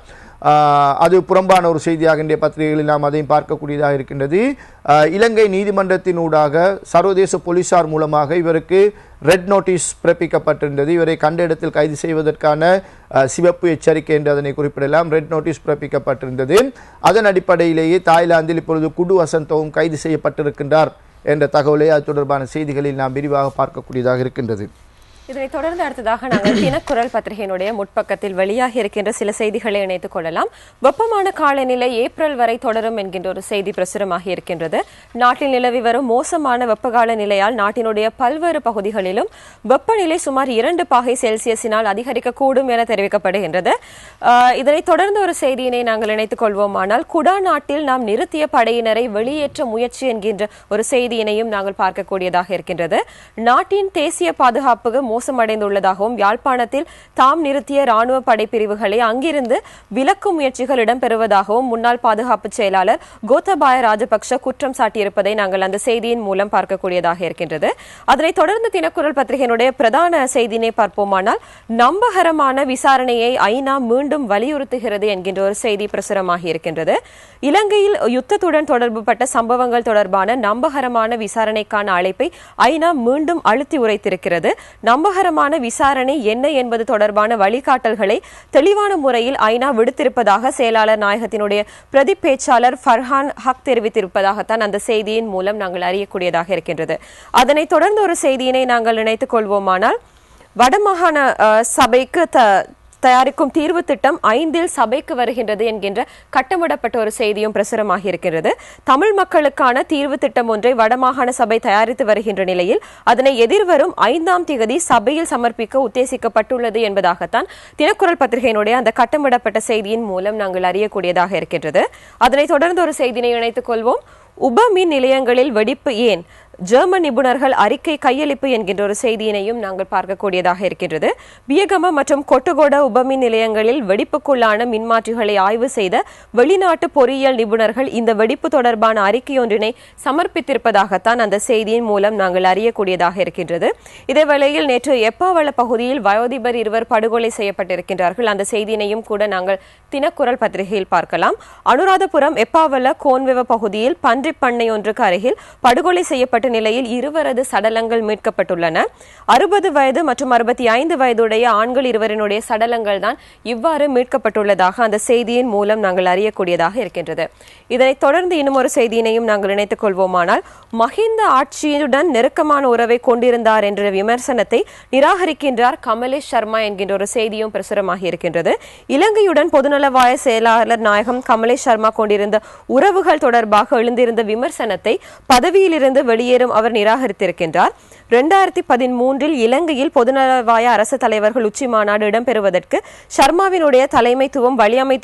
அது புறம்பான ஒரு செய்தியாக இன்றைய பத்திரிகைகளில் நாம் அதையும் பார்க்கக்கூடியதாக இருக்கின்றது. இலங்கை நீதிமன்றத்தினூடாக சர்வதேச போலீசார் மூலமாக இவருக்கு ரெட் நோட்டீஸ் பிறப்பிக்கப்பட்டிருந்தது. இவரை கண்ட இடத்தில் கைது செய்வதற்கான சிவப்பு எச்சரிக்கை என்று அதனை குறிப்பிடலாம். ரெட் நோட்டீஸ் பிறப்பிக்கப்பட்டிருந்தது. அதன் அடிப்படையிலேயே தாய்லாந்தில் இப்பொழுது குடு வசந்தவும் கைது செய்யப்பட்டிருக்கின்றார் என்ற தகவலை அது தொடர்பான செய்திகளில் நாம் விரிவாக பார்க்கக்கூடியதாக இருக்கின்றது. இதனைத் தொடர்ந்து அடுத்ததாக நாங்கள் தினக்குரல் பத்திரிகையினுடைய முற்பக்கத்தில் வெளியாகி இருக்கின்ற சில செய்திகளை இணைத்துக் கொள்ளலாம். வெப்பமான காலநிலை ஏப்ரல் வரை தொடரும் என்கின்ற ஒரு செய்தி பிரசுரமாகி இருக்கின்றது. நாட்டில் நிலவி வரும் மோசமான வெப்பகால நிலையால் நாட்டினுடைய பல்வேறு பகுதிகளிலும் வெப்பநிலை சுமார் 2 பாகை செல்சியஸினால் அதிகரிக்கக்கூடும் என தெரிவிக்கப்படுகின்றது. இதனைத் தொடர்ந்து ஒரு செய்தியினை நாங்கள் இணைத்துக் கொள்வோமானால், குடா நாட்டில் நாம் நிறுத்திய படையினரை வெளியேற்ற முயற்சி என்கின்ற ஒரு செய்தியினையும் நாங்கள் பார்க்கக்கூடியதாக இருக்கின்றது. நாட்டின் தேசிய பாதுகாப்புக்கு மோசமடைந்துள்ளதாகவும் யாழ்ப்பாணத்தில் தாம் நிறுத்திய ராணுவ படைப்பிரிவுகளை அங்கிருந்து விலக்கும் முயற்சிகள் இடம்பெறுவதாகவும் முன்னாள் பாதுகாப்பு செயலாளர் கோத்தபாய ராஜபக்ஷ குற்றம் சாட்டியிருப்பதை நாங்கள் அந்த செய்தியின் மூலம் பார்க்கக்கூடியதாக இருக்கின்றது. அதனைத் தொடர்ந்து தினக்குரல் பத்திரிகையினுடைய பிரதான செய்தியினை பார்ப்போமானால், நம்பகரமான விசாரணையை ஐநா மீண்டும் வலியுறுத்துகிறது என்கின்ற ஒரு செய்தி பிரசுரமாகி இருக்கின்றது. இலங்கையில் யுத்தத்துடன் தொடர்புபட்ட சம்பவங்கள் தொடர்பான நம்பகரமான விசாரணைக்கான அழைப்பை ஐநா மீண்டும் அழுத்தி உரைத்திருக்கிறது. நம்பகரமான விசாரணை என்ன என்பது தொடர்பான வழிகாட்டல்களை தெளிவான முறையில் ஐநா விடுத்திருப்பதாக செயலாளர் நாயகத்தினுடைய பிரதி பேச்சாளர் ஃபர்ஹான் ஹக் தெரிவித்திருப்பதாகத்தான் அந்த செய்தியின் மூலம் நாங்கள் அறியக்கூடியதாக இருக்கின்றது. அதனைத் தொடர்ந்து ஒரு செய்தியினை நாங்கள் இணைத்துக் கொள்வோமானால், வடமாகாண சபைக்கு தயாரிக்கும் தீர்வு திட்டம் 5 சபைக்கு வருகின்றது என்கின்ற கட்டமிடப்பட்ட ஒரு செய்தியும் பிரசுரமாகி இருக்கிறது. தமிழ் மக்களுக்கான தீர்வு திட்டம் ஒன்றை வடமாகாண சபை தயாரித்து வருகின்ற நிலையில் அதனை எதிர்வரும் 5ஆம் தேதி சபையில் சமர்ப்பிக்க உத்தேசிக்கப்பட்டுள்ளது என்பதாகத்தான் தினக்குரல் பத்திரிகையினுடைய அந்த கட்டமிடப்பட்ட செய்தியின் மூலம் நாங்கள் அறியக்கூடியதாக இருக்கின்றது. அதனைத் தொடர்ந்து ஒரு செய்தியை இணைத்துக் கொள்வோம். உப மின் நிலையங்களில் வெடிப்பு ஏன்? ஜெர்மன் நிபுணர்கள் அறிக்கை கையளிப்பு என்கின்ற ஒரு செய்தியினையும் நாங்கள் பார்க்கக்கூடியதாக இருக்கின்றது. பியகம மற்றும் கொட்டுகோட உபமின் நிலையங்களில் வெடிப்புக்குள்ளான மின்மாற்றிகளை ஆய்வு செய்த வெளிநாட்டு பொறியியல் நிபுணர்கள் இந்த வெடிப்பு தொடர்பான அறிக்கையொன்றினை சமர்ப்பித்திருப்பதாகத்தான் அந்த செய்தியின் மூலம் நாங்கள் அறியக்கூடியதாக இருக்கின்றது. இதேவேளையில் நேற்று எப்பாவள பகுதியில் வயோதிபர் 2 படுகொலை செய்யப்பட்டிருக்கின்றார்கள். அந்த செய்தியினையும் கூட நாங்கள் தினக்குரல் பத்திரிகையில் பார்க்கலாம். அனுராதபுரம் எப்பாவள கோன்வெவ பகுதியில் பன்றி பண்ணை ஒன்றுக்கு அருகில் படுகொலை செய்யப்பட்ட நிலையில் 2 சடலங்கள் மீட்கப்பட்டுள்ளன. 60 வயது மற்றும் 65 வயதுடைய ஆண்கள் 2 சடலங்கள் தான் இவ்வாறு மீட்கப்பட்டுள்ளதாக அந்த செய்தியின் மூலம் நாங்கள் அறியக்கூடியதாக இருக்கின்றது. இதனைத் தொடர்ந்து இன்னும் ஒரு செய்தியினையும் நாங்கள் இணைத்துக் கொள்வோமானால், மஹிந்த ஆட்சியுடன் நெருக்கமான உறவை கொண்டிருந்தார் என்ற விமர்சனத்தை நிராகரிக்கின்றார் கமலேஷ் சர்மா என்கின்ற ஒரு செய்தியும் பிரசுரமாகி இருக்கின்றது. இலங்கையுடன் பொதுநலவாய செயலாளர் நாயகம் கமலேஷ் சர்மா கொண்டிருந்த உறவுகள் தொடர்பாக எழுந்திருந்த விமர்சனத்தை பதவியிலிருந்து வெளியேறும் அவர் நிராகரித்திருக்கின்றார். 2013 இலங்கையில் பொதுநலவாய அரசு தலைவர்கள் உச்சி மாநாடு இடம்பெறுவதற்கு சர்மாவினுடைய தலைமைத்துவம்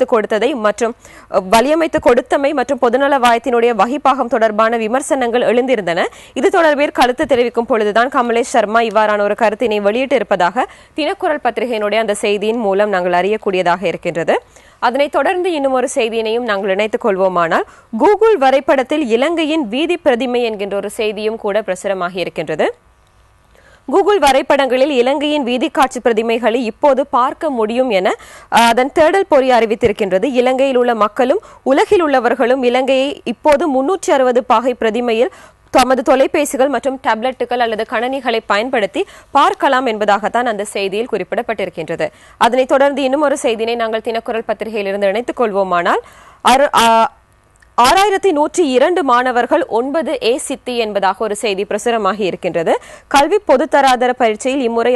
வழியமைத்து கொடுத்தமை மற்றும் பொதுநலவாயத்தினுடைய வகிப்பாகம் தொடர்பான விமர்சனங்கள் எழுந்திருந்தன. இது தொடர்பில் கருத்து தெரிவிக்கும் பொழுதுதான் கமலேஷ் சர்மா இவ்வாறான ஒரு கருத்தினை வெளியிட்டு இருப்பதாக தினக்குரல் பத்திரிகையினுடைய அந்த செய்தியின் மூலம் நாங்கள் அறியக்கூடியதாக இருக்கின்றது. அதனைத் தொடர்ந்து இன்னும் ஒரு செய்தியினையும் நாங்கள் இணைத்துக் கொள்வோமானால், கூகுள் வரைபடத்தில் இலங்கையின் வீதி பிரதிமை என்கின்ற ஒரு செய்தியும் கூட பிரசுரமாகி இருக்கின்றது. கூகுள் வரைபடங்களில் இலங்கையின் வீதி காட்சி பிரதிமைகளை இப்போது பார்க்க முடியும் என அதன் தேடல் பொறி அறிவித்திருக்கின்றது. இலங்கையில் உள்ள மக்களும் உலகில் உள்ளவர்களும் இலங்கையை இப்போது 360 பாகை பிரதிமையில் தமது தொலைபேசிகள் மற்றும் டேப்லெட்டுகள் அல்லது கணனிகளை பயன்படுத்தி பார்க்கலாம் என்பதாகத்தான் அந்த செய்தியில் குறிப்பிடப்பட்டிருக்கின்றது. அதனைத் தொடர்ந்து இன்னும் ஒரு செய்தியை நாங்கள் தினக்குரல் பத்திரிகையிலிருந்து இணைத்துக் கொள்வோமானால், 6102 மாணவர்கள் 9A சித்தி என்பதாக ஒரு செய்தி பிரசுரமாகி இருக்கின்றது. கல்வி பொதுத்தராதர பரீட்சையில் இம்முறை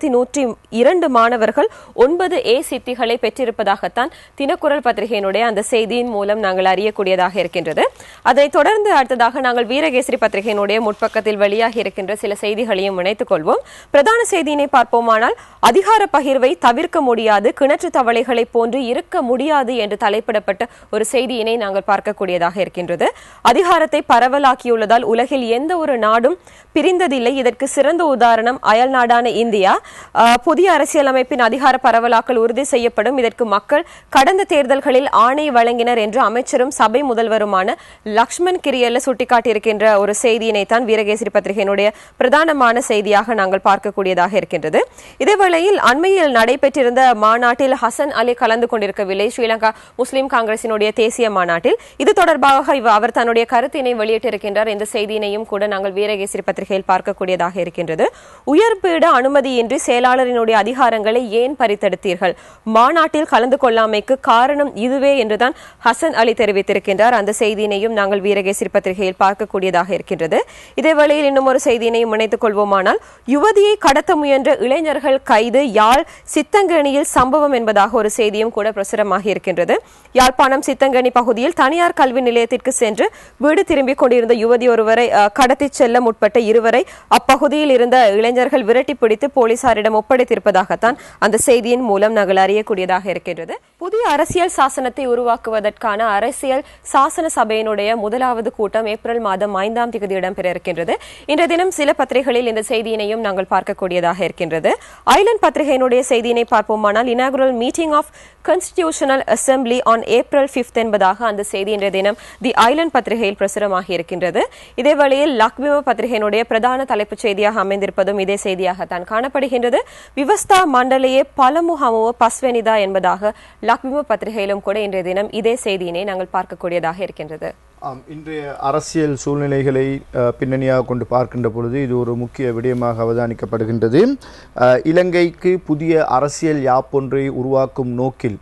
6102 மாணவர்கள் 9A சித்திகளை பெற்றிருப்பதாகத்தான் தினக்குரல் பத்திரிகையினுடைய அந்த செய்தியின் மூலம் நாங்கள் அறியக்கூடியதாக இருக்கின்றது. அதைத் தொடர்ந்து அடுத்ததாக நாங்கள் வீரகேசரி பத்திரிகையினுடைய முற்பக்கத்தில் வெளியாகி இருக்கின்ற சில செய்திகளையும் இணைத்துக் கொள்வோம். பிரதான செய்தியினை பார்ப்போமானால், அதிகார பகிர்வை தவிர்க்க முடியாது, கிணற்று தவளைகளை போன்று இருக்க முடியாது என்று தலைப்பிடப்பட்ட ஒரு செய்தியினை நாங்கள் பார்க்கக்கூடியதாக இருக்கின்றது. அதிகாரத்தை பரவலாக்கியுள்ளதால் உலகில் எந்த ஒரு நாடும் பிரிந்ததில்லை. இதற்கு சிறந்த உதாரணம் அயல் நாடான இந்தியா. புதிய அரசியலமைப்பின் அதிகார பரவலாக்கல் உறுதி செய்யப்படும். இதற்கு மக்கள் கடந்த தேர்தல்களில் ஆணை வழங்கினர் என்று அமைச்சரும் சபை முதல்வருமான லக்ஷ்மண் கிரியல்ல சுட்டிக்காட்டியிருக்கின்ற ஒரு செய்தியினை தான் வீரகேசரி பத்திரிகையினுடைய பிரதானமான செய்தியாக நாங்கள் பார்க்கக்கூடியதாக இருக்கின்றது. இதேவேளையில் அண்மையில் நடைபெற்றிருந்த மாநாட்டில் ஹசன் அலி கலந்து கொண்டிருக்கவில்லை. ஸ்ரீலங்கா முஸ்லிம் காங்கிரசினுடைய தேசிய மாநாட்டில் இது தொடர்பாக அவர் தன்னுடைய கருத்தினை வெளியிட்டிருக்கின்றார். இந்த செய்தியினையும் கூட நாங்கள் வீரகேசரி பத்திரிகையில் பார்க்கக்கூடியதாக இருக்கின்றது. உயர்பீட அனுமதியின்றி செயலாளரினுடைய அதிகாரங்களை ஏன் பறித்தெடுத்தீர்கள்? மாநாட்டில் கலந்து கொள்ளாமைக்கு காரணம் இதுவே என்றுதான் ஹசன் அலி தெரிவித்திருக்கின்றார். அந்த செய்தியினையும் நாங்கள் வீரகேசரி பத்திரிகையில் பார்க்கக்கூடியதாக இருக்கின்றது. இதேவேளையில் இன்னும் ஒரு செய்தியினையும் இணைத்துக் கொள்வோமானால், யுவதியை கடத்த முயன்ற இளைஞர்கள் கைது, யாழ் சித்தங்கணியில் சம்பவம் என்பதாக ஒரு செய்தியும் கூட பிரசுரமாகி இருக்கின்றது. யாழ்ப்பாணம் சித்தங்கணி பகுதியில் தனியார் கல்வி நிலையத்திற்கு சென்று வீடு திரும்பிக் கொண்டிருந்த யுவதி ஒருவரை கடத்திச் செல்ல முற்பட்ட இருவரை அப்பகுதியில் இருந்த இளைஞர்கள் விரட்டி பிடித்து போலீசாரிடம் ஒப்படைத்திருப்பதாகத்தான் அந்த செய்தியின் மூலம் நாங்கள் அறியக்கூடியதாக இருக்கின்றது. புதிய அரசியல் சாசனத்தை உருவாக்குவதற்கான அரசியல் சாசன சபையினுடைய முதலாவது கூட்டம் ஏப்ரல் மாதம் 5ஆம் தேதி இடம்பெற இருக்கின்றது. இன்றைய தினம் சில பத்திரிகைகளில் இந்த செய்தியினையும் நாங்கள் பார்க்கக்கூடியதாக இருக்கின்றது. ஐலண்ட் பத்திரிகையினுடைய செய்தியினை பார்ப்போமானால், inaugural meeting of constituent assembly on April 5 என்பதாக அந்த செய்தி இன்றைய தினம் தி ஐலண்ட் பத்திரிகையில் பிரசுரமாகி இருக்கின்றது. இதேவேளையில் லக்பிம பத்திரிகையினுடைய பிரதான தலைப்புச் செய்தியாக அமைந்திருப்பதும் இதே செய்தியாகத்தான் காணப்படுகின்றது. விவஸ்தா மண்டலையே பலமுகமுவ பஸ்வெனிதா என்பதாக லக்பிம பத்திரிகையிலும் கூட இன்றைய தினம் இதே செய்தியினை நாங்கள் பார்க்கக்கூடியதாக இருக்கின்றது. இன்றைய அரசியல் சூழ்நிலைகளை பின்னணியாக கொண்டு பார்க்கின்ற பொழுது இது ஒரு முக்கிய விடயமாக அவதானிக்கப்படுகின்றது. இலங்கைக்கு புதிய அரசியல் யாப்பொன்றை உருவாக்கும் நோக்கில்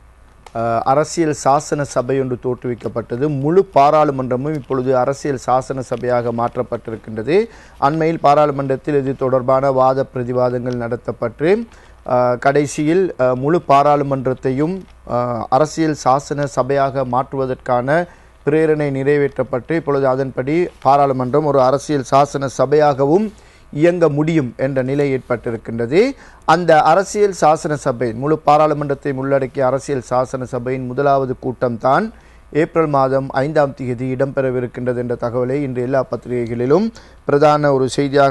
அரசியல் சாசன சபை ஒன்று தோற்றுவிக்கப்பட்டது. முழு பாராளுமன்றமும் இப்பொழுது அரசியல் சாசன சபையாக மாற்றப்பட்டிருக்கின்றது. அண்மையில் பாராளுமன்றத்தில் இது தொடர்பான வாத பிரதிவாதங்கள் நடத்தப்பட்டு கடைசியில் முழு பாராளுமன்றத்தையும் அரசியல் சாசன சபையாக மாற்றுவதற்கான பிரேரணை நிறைவேற்றப்பட்டு இப்பொழுது அதன்படி பாராளுமன்றம் ஒரு அரசியல் சாசன சபையாகவும் இயங்க முடியும் என்ற நிலை ஏற்பட்டிருக்கின்றது. அந்த அரசியல் சாசன சபை, முழு பாராளுமன்றத்தை உள்ளடக்கிய அரசியல் சாசன சபையின் முதலாவது கூட்டம் தான் ஏப்ரல் மாதம் 5ஆம் தேதி இடம்பெறவிருக்கின்றது என்ற தகவலை இன்று எல்லா பத்திரிகைகளிலும் பிரதான ஒரு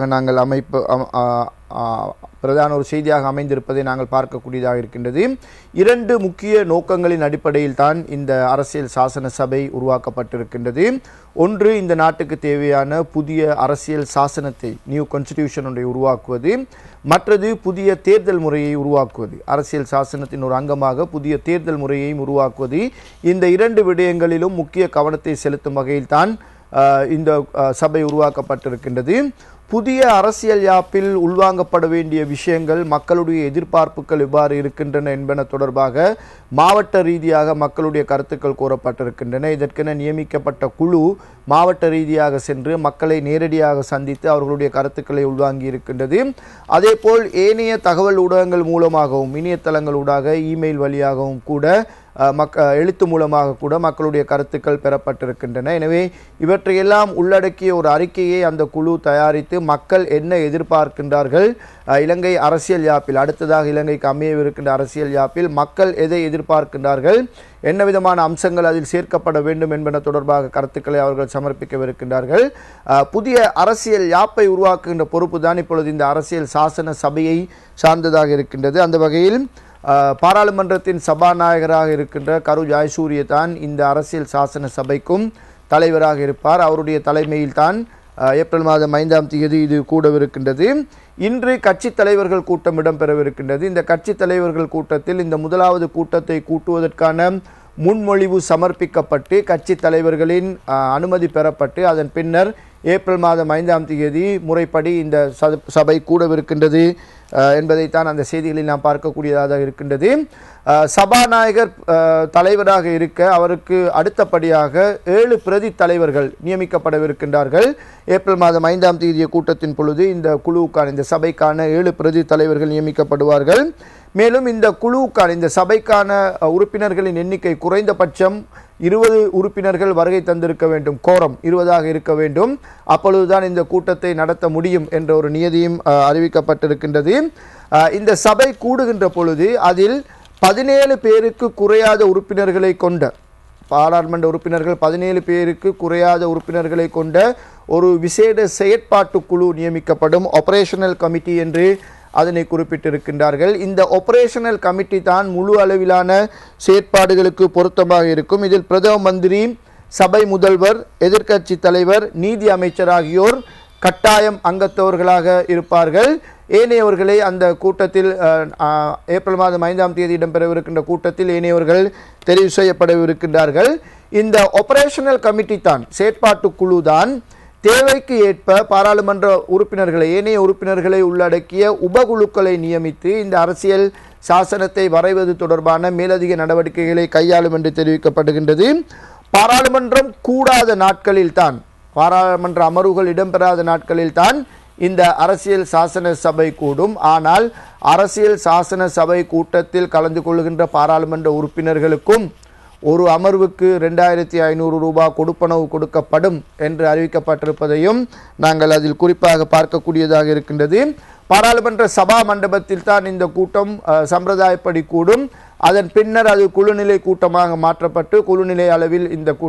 செய்தியாக அமைந்திருப்பதை நாங்கள் பார்க்கக்கூடியதாக இருக்கின்றது. 2 முக்கிய நோக்கங்களின் அடிப்படையில் தான் இந்த அரசியல் சாசன சபை உருவாக்கப்பட்டிருக்கின்றது. ஒன்று, இந்த நாட்டுக்கு தேவையான புதிய அரசியல் சாசனத்தை, நியூ கான்ஸ்டிடியூஷன் ஒன்றை உருவாக்குவது. மற்றது, புதிய தேர்தல் முறையை உருவாக்குவது. அரசியல் சாசனத்தின் ஒரு அங்கமாக புதிய தேர்தல் முறையையும் உருவாக்குவது. இந்த 2 விடயங்களிலும் முக்கிய கவனத்தை செலுத்தும் வகையில் தான் இந்த சபை உருவாக்கப்பட்டிருக்கின்றது. புதிய அரசியல் யாப்பில் உள்வாங்கப்பட வேண்டிய விஷயங்கள், மக்களுடைய எதிர்பார்ப்புகள் எவ்வாறு இருக்கின்றன என்பன தொடர்பாக மாவட்ட ரீதியாக மக்களுடைய கருத்துக்கள் கோரப்பட்டிருக்கின்றன. இதற்கென நியமிக்கப்பட்ட குழு மாவட்ட ரீதியாக சென்று மக்களை நேரடியாக சந்தித்து அவர்களுடைய கருத்துக்களை உள்வாங்கி இருக்கின்றது. அதேபோல் ஏனைய தகவல் ஊடகங்கள் மூலமாகவும், இணையதளங்கள் ஊடாக, இமெயில் வழியாகவும் கூட எழுத்து மூலமாக கூட மக்களுடைய கருத்துக்கள் பெறப்பட்டிருக்கின்றன. எனவே இவற்றையெல்லாம் உள்ளடக்கிய ஒரு அறிக்கையை அந்த குழு தயாரித்து மக்கள் என்ன எதிர்பார்க்கின்றார்கள், இலங்கை அரசியல் யாப்பில், அடுத்ததாக இலங்கைக்கு அமையவிருக்கின்ற அரசியல் யாப்பில் மக்கள் எதை எதிர்பார்க்கின்றார்கள், என்ன விதமான அம்சங்கள் அதில் சேர்க்கப்பட வேண்டும் என்பன தொடர்பாக கருத்துக்களை அவர்கள் சமர்ப்பிக்கவிருக்கின்றார்கள். புதிய அரசியல் யாப்பை உருவாக்குகின்ற பொறுப்பு தான் இப்பொழுது இந்த அரசியல் சாசன சபையை சார்ந்ததாக இருக்கின்றது. அந்த வகையில் பாராளுமன்றத்தின் சபாநாயகராக இருக்கின்ற கரு ஜாயசூரிய தான் இந்த அரசியல் சாசன சபைக்கும் தலைவராக இருப்பார். அவருடைய தலைமையில் தான் ஏப்ரல் மாதம் 5ஆம் தேதி இது கூடவிருக்கின்றது. இன்று கட்சி தலைவர்கள் கூட்டம் இடம்பெறவிருக்கின்றது. இந்த கட்சி தலைவர்கள் கூட்டத்தில் இந்த முதலாவது கூட்டத்தை கூட்டுவதற்கான முன்மொழிவு சமர்ப்பிக்கப்பட்டு கட்சி தலைவர்களின் அனுமதி பெறப்பட்டு அதன் பின்னர் ஏப்ரல் மாதம் 5ஆம் தேதி முறைப்படி இந்த சபை கூடவிருக்கின்றது என்பதைத்தான் அந்த செய்திகளில் நாம் பார்க்கக்கூடியதாக இருக்கின்றது. சபாநாயகர் தலைவராக இருக்க அவருக்கு அடுத்தபடியாக 7 பிரதி தலைவர்கள் நியமிக்கப்படவிருக்கின்றார்கள். ஏப்ரல் மாதம் 5ஆம் தேதிய கூட்டத்தின் பொழுது இந்த குழுவுக்கான இந்த சபைக்கான 7 பிரதி தலைவர்கள் நியமிக்கப்படுவார்கள். மேலும் இந்த குழுவுக்கான இந்த சபைக்கான உறுப்பினர்களின் எண்ணிக்கை குறைந்தபட்சம் 20 உறுப்பினர்கள் வருகை தந்திருக்க வேண்டும். கோரம் 20ஆக இருக்க வேண்டும். அப்பொழுதுதான் இந்த கூட்டத்தை நடத்த முடியும் என்ற ஒரு நியதியும் அறிவிக்கப்பட்டிருக்கின்றது. இந்த சபை கூடுகின்ற பொழுது அதில் 17 பேருக்கு குறையாத உறுப்பினர்களை கொண்ட பாராளுமன்ற உறுப்பினர்கள் 17 பேருக்கு குறையாத உறுப்பினர்களை கொண்ட ஒரு விசேட செயற்பாட்டு குழு நியமிக்கப்படும். ஆபரேஷனல் கமிட்டி என்று அதனை குறிப்பிட்டிருக்கின்றார்கள். இந்த ஆபரேஷனல் கமிட்டி தான் முழு அளவிலான செயற்பாடுகளுக்கு பொருத்தமாக இருக்கும். இதில் பிரதம மந்திரி, சபை முதல்வர், எதிர்க்கட்சி தலைவர், நீதி அமைச்சர் ஆகியோர் கட்டாயம் அங்கத்தவர்களாக இருப்பார்கள். ஏனையவர்களை அந்த கூட்டத்தில் ஏப்ரல் மாதம் 5ஆம் தேதி இடம்பெறவிருக்கின்ற கூட்டத்தில் ஏனையவர்கள் தெரிவு செய்யப்படவிருக்கின்றார்கள். இந்த ஆபரேஷனல் கமிட்டி தான், செயற்பாட்டு குழு தான் தேவைக்கு ஏற்ப பாராளுமன்ற உறுப்பினர்களை, ஏனைய உறுப்பினர்களை உள்ளடக்கிய உபகுழுக்களை நியமித்து இந்த அரசியல் சாசனத்தை வரைவது தொடர்பான மேலதிக நடவடிக்கைகளை கையாளும் என்று தெரிவிக்கப்படுகின்றது. பாராளுமன்றம் கூடாத நாட்களில் தான், பாராளுமன்ற அமர்வுகள் இடம்பெறாத நாட்களில் தான் இந்த அரசியல் சாசன சபை கூடும். ஆனால் அரசியல் சாசன சபை கூட்டத்தில் கலந்து கொள்கின்ற பாராளுமன்ற உறுப்பினர்களுக்கும் ஒரு அமர்வுக்கு 2500 ரூபாய் கொடுப்பனவு கொடுக்கப்படும் என்று அறிவிக்கப்பட்டிருப்பதையும் நாங்கள் அதில் குறிப்பாக பார்க்கக்கூடியதாக இருக்கின்றது. பாராளுமன்ற சபா மண்டபத்தில் தான் இந்த கூட்டம் சம்பிரதாயப்படி கூடும். அதன் பின்னர் அது குழுநிலை கூட்டமாக மாற்றப்பட்டு குழுநிலை அளவில்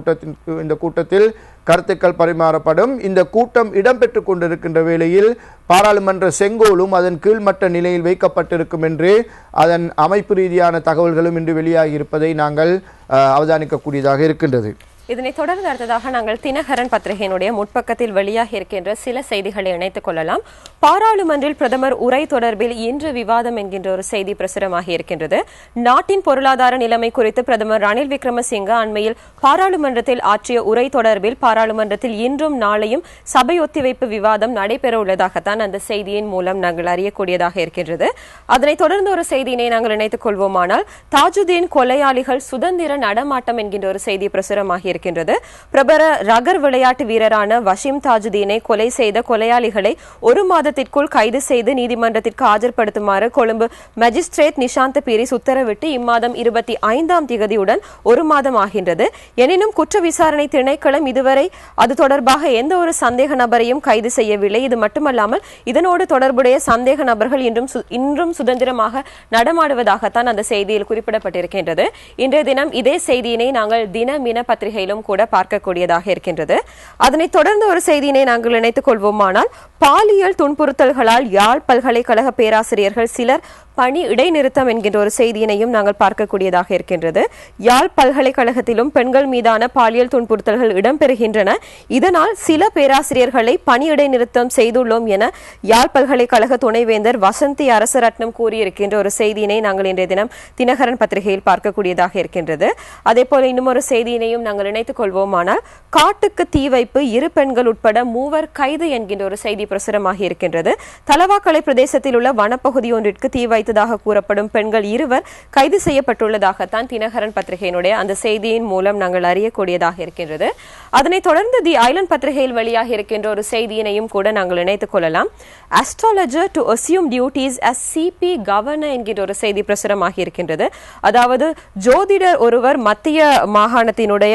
இந்த கூட்டத்தில் கருத்துக்கள் பரிமாறப்படும். இந்த கூட்டம் இடம்பெற்று கொண்டிருக்கின்ற வேளையில் பாராளுமன்ற செங்கோலும் அதன் கீழ்மட்ட நிலையில் வைக்கப்பட்டிருக்கும் என்று அதன் அமைப்பு ரீதியான தகவல்களும் இன்று வெளியாகி இருப்பதை நாங்கள் அவதானிக்கக்கூடியதாக இருக்கின்றது. இதனைத் தொடர்ந்து அடுத்ததாக நாங்கள் தினகரன் பத்திரிகையினுடைய முற்பக்கத்தில் வெளியாக இருக்கின்ற சில செய்திகளை இணைத்துக் கொள்ளலாம். பாராளுமன்றில் பிரதமர் உரை தொடர்பில் இன்று விவாதம் என்கின்ற ஒரு செய்தி பிரசுரமாகி இருக்கின்றது. நாட்டின் பொருளாதார நிலைமை குறித்து பிரதமர் ரணில் விக்ரமசிங்க அண்மையில் பாராளுமன்றத்தில் ஆற்றிய உரை தொடர்பில் பாராளுமன்றத்தில் இன்றும் நாளையும் சபை ஒத்திவைப்பு விவாதம் நடைபெற உள்ளதாகத்தான் அந்த செய்தியின் மூலம் நாங்கள் அறியக்கூடியதாக இருக்கின்றது. அதனைத் தொடர்ந்து ஒரு செய்தியினை நாங்கள் இணைத்துக் கொள்வோமானால், தாஜுதீன் கொலையாளிகள் சுதந்திர நடமாட்டம் என்கின்ற ஒரு செய்தி பிரசுரமாகி இருக்கின்றது. பிரபல ரகர் விளையாட்டு வீரரான வஷீம் தாஜுதீனை கொலை செய்த கொலையாளிகளை 1 மாதத்திற்குள் கைது செய்து நீதிமன்றத்திற்கு ஆஜர்படுத்துமாறு கொழும்பு மஜிஸ்ட்ரேட் நிஷாந்த் பீரிஸ் உத்தரவிட்டு இம்மாதம் 25ஆம் தேதியுடன் 1 மாதம் ஆகின்றது. எனினும் குற்ற விசாரணை திணைக்களம் இதுவரை அது தொடர்பாக எந்த ஒரு சந்தேக நபரையும் கைது செய்யவில்லை. இது மட்டுமல்லாமல் இதனோடு தொடர்புடைய சந்தேக நபர்கள் இன்றும் சுதந்திரமாக நடமாடுவதாகத்தான் அந்த செய்தியில் குறிப்பிடப்பட்டிருக்கின்றது. இன்றைய தினம் இதே செய்தியினை நாங்கள் தினமின பத்திரிகை கூட பார்க்கக்கூடியதாக இருக்கின்றது. அதனைத் தொடர்ந்து ஒரு செய்தியினை நாங்கள் இணைத்துக் கொள்வோமானால், பாலியல் துன்புறுத்தல்களால் யாழ் பல்கலைக்கழக பேராசிரியர்கள் சிலர் பணி இடைநிறுத்தம் என்கின்ற ஒரு செய்தியினையும் நாங்கள் பார்க்கக்கூடியதாக இருக்கின்றது. யாழ் பல்கலைக்கழகத்திலும் பெண்கள் மீதான பாலியல் துன்புறுத்தல்கள் இடம்பெறுகின்றன. இதனால் சில பேராசிரியர்களை பணி இடைநிறுத்தம் செய்துள்ளோம் என யாழ் பல்கலைக்கழக துணைவேந்தர் வசந்தி அரசரட்னம் கூறியிருக்கின்ற ஒரு செய்தியினை நாங்கள் இன்றைய தினம் தினகரன் பத்திரிகையில் பார்க்கக்கூடியதாக இருக்கின்றது. அதே போல இன்னும் ஒரு செய்தியினையும் நாங்கள் இணைத்துக் கொள்வோமானால், காட்டுக்கு தீ வைப்பு 2 பெண்கள் உட்பட 3 கைது என்கின்ற ஒரு செய்தி பிரசுரமாகி இருக்கின்றது. தலவாக்கலை பிரதேசத்தில் உள்ள வனப்பகுதி ஒன்றிற்கு தீ வைத்ததாக கூறப்படும் பெண்கள் 2 கைது செய்யப்பட்டுள்ளதாகத்தான் தினகரன் பத்திரிகையினுடைய அந்த செய்தியின் மூலம் நாங்கள் அறியக்கூடியதாக இருக்கின்றது. அதனைத் தொடர்ந்து தி ஐலண்ட் பத்திரிகையில் வெளியாக இருக்கின்ற ஒரு செய்தியினையும் கூட நாங்கள் இணைத்துக் கொள்ளலாம். Astrologer to assume duties as CB governor என்கின்ற ஒரு செய்தி பிரசுரமாகி இருக்கின்றது. அதாவது ஜோதிடர் ஒருவர் மத்திய மாகாணத்தினுடைய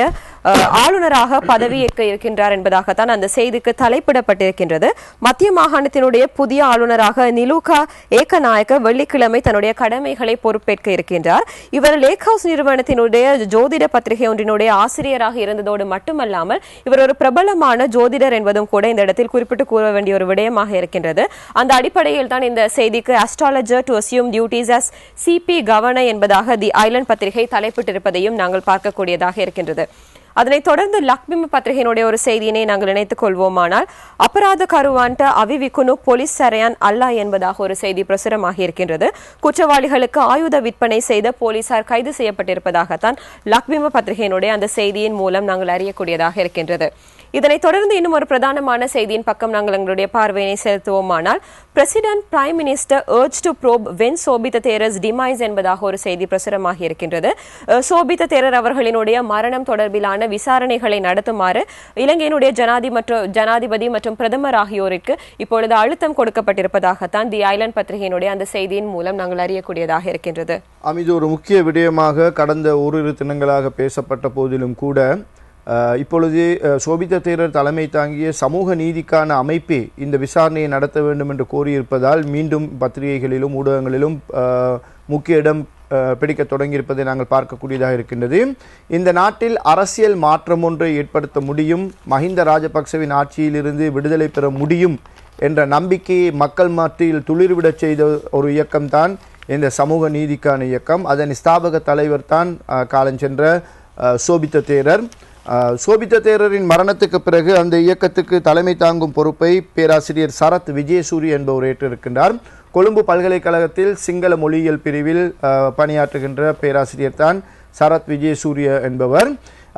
ஆளுநராக பதவியேற்க இருக்கின்றார் என்பதாகத்தான் அந்த செய்திக்கு தலைப்பிடப்பட்டிருக்கின்றது. மத்திய மாகாணத்தினுடைய புதிய ஆளுநராக நிலுகா ஏகநாயக்க வெள்ளிக்கிழமை தன்னுடைய கடமைகளை பொறுப்பேற்க இருக்கின்றார். இவர் லேக் ஹவுஸ் நிறுவனத்தினுடைய ஜோதிட பத்திரிகை ஒன்றினுடைய ஆசிரியராக இருந்ததோடு மட்டுமல்லாமல் இவர் ஒரு பிரபலமான ஜோதிடர் என்பதும் கூட இந்த இடத்தில் குறிப்பிட்டு கூற வேண்டிய ஒரு விடயமாக இருக்கின்றது. அந்த அடிப்படையில் தான் இந்த செய்திக்கு astrologer to assume duties as CB governor என்பதாக தி ஐலண்ட் பத்திரிகை தலைப்பிட்டிருப்பதையும் நாங்கள் பார்க்கக்கூடியதாக இருக்கின்றது. அதனைத் தொடர்ந்து லக்பிம் பத்திரிகையினுடைய ஒரு செய்தியினை நாங்கள் இணைத்துக் கொள்வோமானால், அபராத கருவான்ட அவிவிக்குனு போலீஸ் சரையான் அல்லா என்பதாக ஒரு செய்தி பிரசுரமாகி இருக்கின்றது. குற்றவாளிகளுக்கு ஆயுத விற்பனை செய்த போலீசார் கைது செய்யப்பட்டிருப்பதாகத்தான் லக்பிம் பத்திரிகையினுடைய அந்த செய்தியின் மூலம் நாங்கள் அறியக்கூடியதாக இருக்கின்றது. இதனைத் தொடர்ந்து இன்னும் ஒரு பிரதானமான செய்தியின் பக்கம் நாங்கள் எங்களுடைய பார்வையினை செலுத்துவோமானால், president prime minister urged to probe when Sobitha Thero's demise என்பதாக ஒரு செய்தி பிரசுரமாகி இருக்கின்றது. சோபித்த தேரர் அவர்களினுடைய மரணம் தொடர்பிலான விசாரணைகளை நடத்துமாறு இலங்கையினுடைய ஜனாதிபதி மற்றும் பிரதமர் ஆகியோருக்கு இப்பொழுது அழுத்தம் கொடுக்கப்பட்டிருப்பதாகத்தான் தி ஐலண்ட் பத்திரிகையினுடைய அந்த செய்தியின் மூலம் நாங்கள் அறியக்கூடியதாக இருக்கின்றது. இது ஒரு முக்கிய விடயமாக கடந்த ஓரிரு தினங்களாக பேசப்பட்ட போதிலும் கூட இப்பொழுது சோபித்த தேரர் தலைமை தாங்கிய சமூக நீதிக்கான அமைப்பே இந்த விசாரணையை நடத்த வேண்டும் என்று கோரியிருப்பதால் மீண்டும் பத்திரிகைகளிலும் ஊடகங்களிலும் முக்கிய இடம் பிடிக்க தொடங்கியிருப்பதை நாங்கள் பார்க்கக்கூடியதாக இருக்கின்றது. இந்த நாட்டில் அரசியல் மாற்றம் ஒன்றை ஏற்படுத்த முடியும், மஹிந்த ராஜபக்சவின் ஆட்சியிலிருந்து விடுதலை பெற முடியும் என்ற நம்பிக்கையை மக்கள் மத்தியில் துளிர்விடச் செய்த ஒரு இயக்கம்தான் இந்த சமூக நீதிக்கான இயக்கம். அதன் ஸ்தாபக தலைவர் தான் காலஞ்சென்ற சோபித்த தேரர். சோபித்த தேரரின் மரணத்துக்கு பிறகு அந்த இயக்கத்துக்கு தலைமை தாங்கும் பொறுப்பை பேராசிரியர் சரத் விஜயசூரிய என்பவர் ஏற்றிருக்கின்றார். கொழும்பு பல்கலைக்கழகத்தில் சிங்கள மொழியியல் பிரிவில் பணியாற்றுகின்ற பேராசிரியர் தான் சரத் விஜயசூரிய என்பவர்.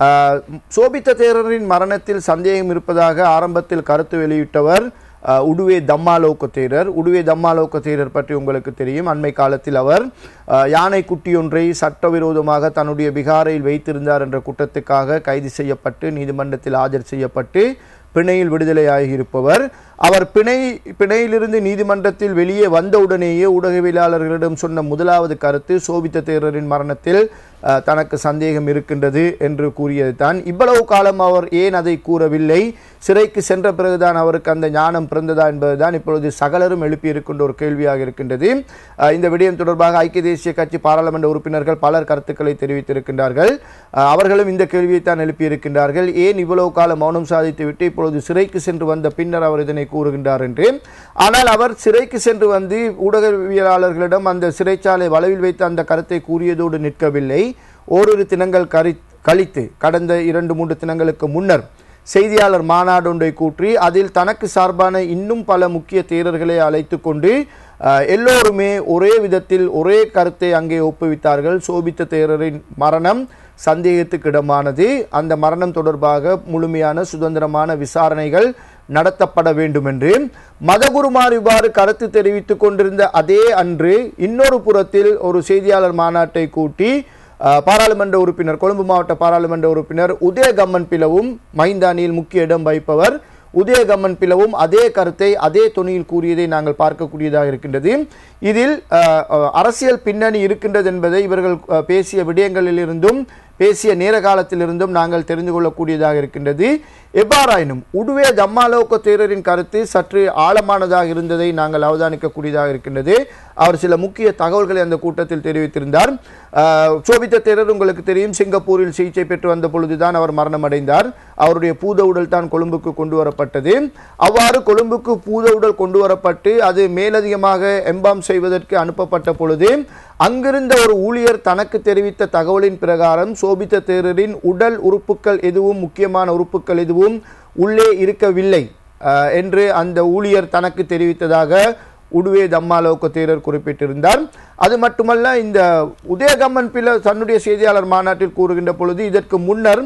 சோபித்த தேரரின் மரணத்தில் சந்தேகம் இருப்பதாக ஆரம்பத்தில் கருத்து வெளியிட்டவர் உடுவே தம்மாலோக தேரர். உடுவே தம்மாலோக தேரர் பற்றி உங்களுக்கு தெரியும். அண்மை காலத்தில் அவர் யானை குட்டியொன்றை சட்டவிரோதமாக தன்னுடைய பிகாரையில் வைத்திருந்தார் என்ற குற்றத்துக்காக கைது செய்யப்பட்டு நீதிமன்றத்தில் ஆஜர் செய்யப்பட்டு பிணையில் விடுதலையாகியிருப்பவர். அவர் பிணையிலிருந்து நீதிமன்றத்தில் வெளியே வந்தவுடனேயே ஊடகவியலாளர்களிடம் சொன்ன முதலாவது கருத்து சோபித்த தேரரின் மரணத்தில் தனக்கு சந்தேகம் இருக்கின்றது என்று கூறியது தான். இவ்வளவு காலம் அவர் ஏன் அதை கூறவில்லை, சிறைக்கு சென்ற பிறகுதான் அவருக்கு அந்த ஞானம் பிறந்ததா என்பதுதான் இப்பொழுது சகலரும் எழுப்பியிருக்கின்ற ஒரு கேள்வியாக இருக்கின்றது. இந்த விடயம் தொடர்பாக ஐக்கிய தேசிய கட்சி பாராளுமன்ற உறுப்பினர்கள் பலர் கருத்துக்களை தெரிவித்திருக்கின்றார்கள். அவர்களும் இந்த கேள்வியை தான் எழுப்பியிருக்கின்றார்கள். ஏன் இவ்வளவு காலம் மௌனம் சாதித்துவிட்டு இப்பொழுது சிறைக்கு சென்று வந்த பின்னர் அவர் இதனை கூறுகின்றார் என்று. ஆனால் அவர் சிறைக்கு சென்று வந்து ஊடகவியலாளர்களிடம் அந்த சிறைச்சாலை வளைவில் வைத்து அந்த கருத்தை கூறியதோடு நிற்கவில்லை. ஓரிரு தினங்கள் கழித்து கடந்த 2-3 தினங்களுக்கு முன்னர் செய்தியாளர் மாநாடு ஒன்றை கூற்றி அதில் தனக்கு சார்பான இன்னும் பல முக்கிய தேரர்களை அழைத்து கொண்டு எல்லோருமே ஒரே விதத்தில் ஒரே கருத்தை அங்கே ஒப்புவித்தார்கள். சோபித்த தேரரின் மரணம் சந்தேகத்துக்கிடமானது, அந்த மரணம் தொடர்பாக முழுமையான சுதந்திரமான விசாரணைகள் நடத்தப்பட வேண்டும் என்று மதகுருமார் இவ்வாறு கருத்து தெரிவித்துக் கொண்டிருந்த அதே அன்று இன்னொரு புறத்தில் ஒரு செய்தியாளர் மாநாட்டை கூட்டி பாராளுமன்ற உறுப்பினர், கொழும்பு மாவட்ட பாராளுமன்ற உறுப்பினர் உதயகம்மன் பிளவும் மைந்தானியில் முக்கிய இடம் வகிப்பவர் உதயகம்மன் பிளவும் அதே கருத்தை அதே தொனியில் கூறியதை நாங்கள் பார்க்கக்கூடியதாக இருக்கின்றது. இதில் அரசியல் பின்னணி இருக்கின்றது என்பதை இவர்கள் பேசிய விடயங்களிலிருந்தும் பேசிய நேர காலத்திலிருந்தும் நாங்கள் தெரிந்து கொள்ளக்கூடியதாக இருக்கின்றது. எவ்வாறாயினும் உடுவே தம்மாலோக தேரரின் கருத்து சற்று ஆழமானதாக இருந்ததை நாங்கள் அவதானிக்கக்கூடியதாக இருக்கின்றது. அவர் சில முக்கிய தகவல்களை அந்த கூட்டத்தில் தெரிவித்திருந்தார். சோபித்த தேரர் உங்களுக்கு தெரியும், சிங்கப்பூரில் சிகிச்சை பெற்று வந்த பொழுதுதான் அவர் மரணம் அடைந்தார். அவருடைய பூத உடல் தான் கொழும்புக்கு கொண்டு வரப்பட்டது. அவ்வாறு கொழும்புக்கு பூத உடல் கொண்டு வரப்பட்டு அது மேலதிகமாக எம்பாம் செய்வதற்கு அனுப்பப்பட்ட பொழுது அங்கிருந்த ஒரு ஊழியர் தனக்கு தெரிவித்த தகவலின் பிரகாரம் சோபித்த தேரரின் உடல் உறுப்புகள் எதுவும், முக்கியமான உறுப்புகள் எதுவும் உள்ளே இருக்கவில்லை என்று அந்த ஊழியர் தனக்கு தெரிவித்ததாக உடுவே தம்மாலோக தேரர் குறிப்பிட்டிருந்தார். அது மட்டுமல்ல, இந்த உதயகம்மன் பிள்ளை தன்னுடைய செய்தியாளர் மாநாட்டில் கூறுகின்ற பொழுது இதற்கு முன்னர்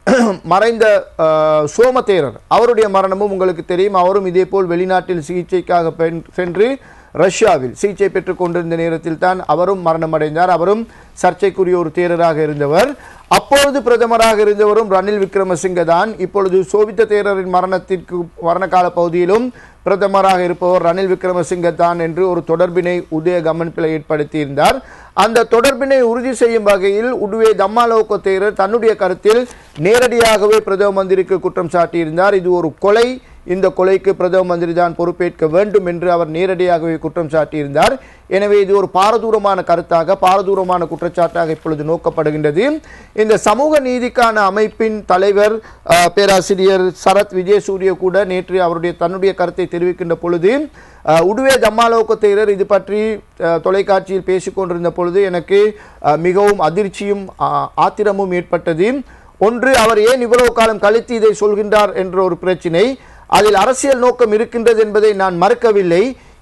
மறைந்த சோமதேரர் அவருடைய மரணமும் உங்களுக்கு தெரியும். அவரும் இதேபோல் வெளிநாட்டில் சிகிச்சைக்காக சென்று ரஷ்யாவில் சிகிச்சை பெற்றுக் கொண்டிருந்த நேரத்தில் தான் அவரும் மரணமடைந்தார். அவரும் சர்ச்சைக்குரிய ஒரு தேரராக இருந்தவர். அப்பொழுது பிரதமராக இருந்தவரும் ரணில் விக்ரமசிங்க தான். இப்பொழுது சோபித்த தேரரின் மரணகால பகுதியிலும் பிரதமராக இருப்பவர் ரணில் விக்ரமசிங்க தான் என்று ஒரு தொடர்பினை உதயகம்மன் பிள்ளை ஏற்படுத்தியிருந்தார். அந்த தொடர்பினை உறுதி செய்யும் வகையில் உடுவே தம்மாலோக தேரர் தன்னுடைய கருத்தில் நேரடியாகவே பிரதம மந்திரிக்கு குற்றம் சாட்டியிருந்தார். இது ஒரு கொலை, இந்த கொலைக்கு பிரதம மந்திரி தான் பொறுப்பேற்க வேண்டும் என்று அவர் நேரடியாகவே குற்றம் சாட்டியிருந்தார். எனவே இது ஒரு பாரதூரமான கருத்தாக, பாரதூரமான குற்றச்சாட்டாக இப்பொழுது நோக்கப்படுகின்றது. இந்த சமூக நீதிக்கான அமைப்பின் தலைவர் பேராசிரியர் சரத் விஜயசூரிய கூட நேற்று தன்னுடைய கருத்தை தெரிவிக்கின்ற பொழுது உடுவே தம்மாலோக தேரர் இது பற்றி தொலைக்காட்சியில் பேசிக்கொண்டிருந்த பொழுது எனக்கு மிகவும் அதிர்ச்சியும் ஆத்திரமும் ஏற்பட்டது. ஒன்று, அவர் ஏன் இவ்வளவு காலம் கழித்து இதை சொல்கின்றார் என்ற ஒரு பிரச்சினை. அதில் அரசியல் நோக்கம் இருக்கின்றது என்பதை நான் மறுக்கவில்லை.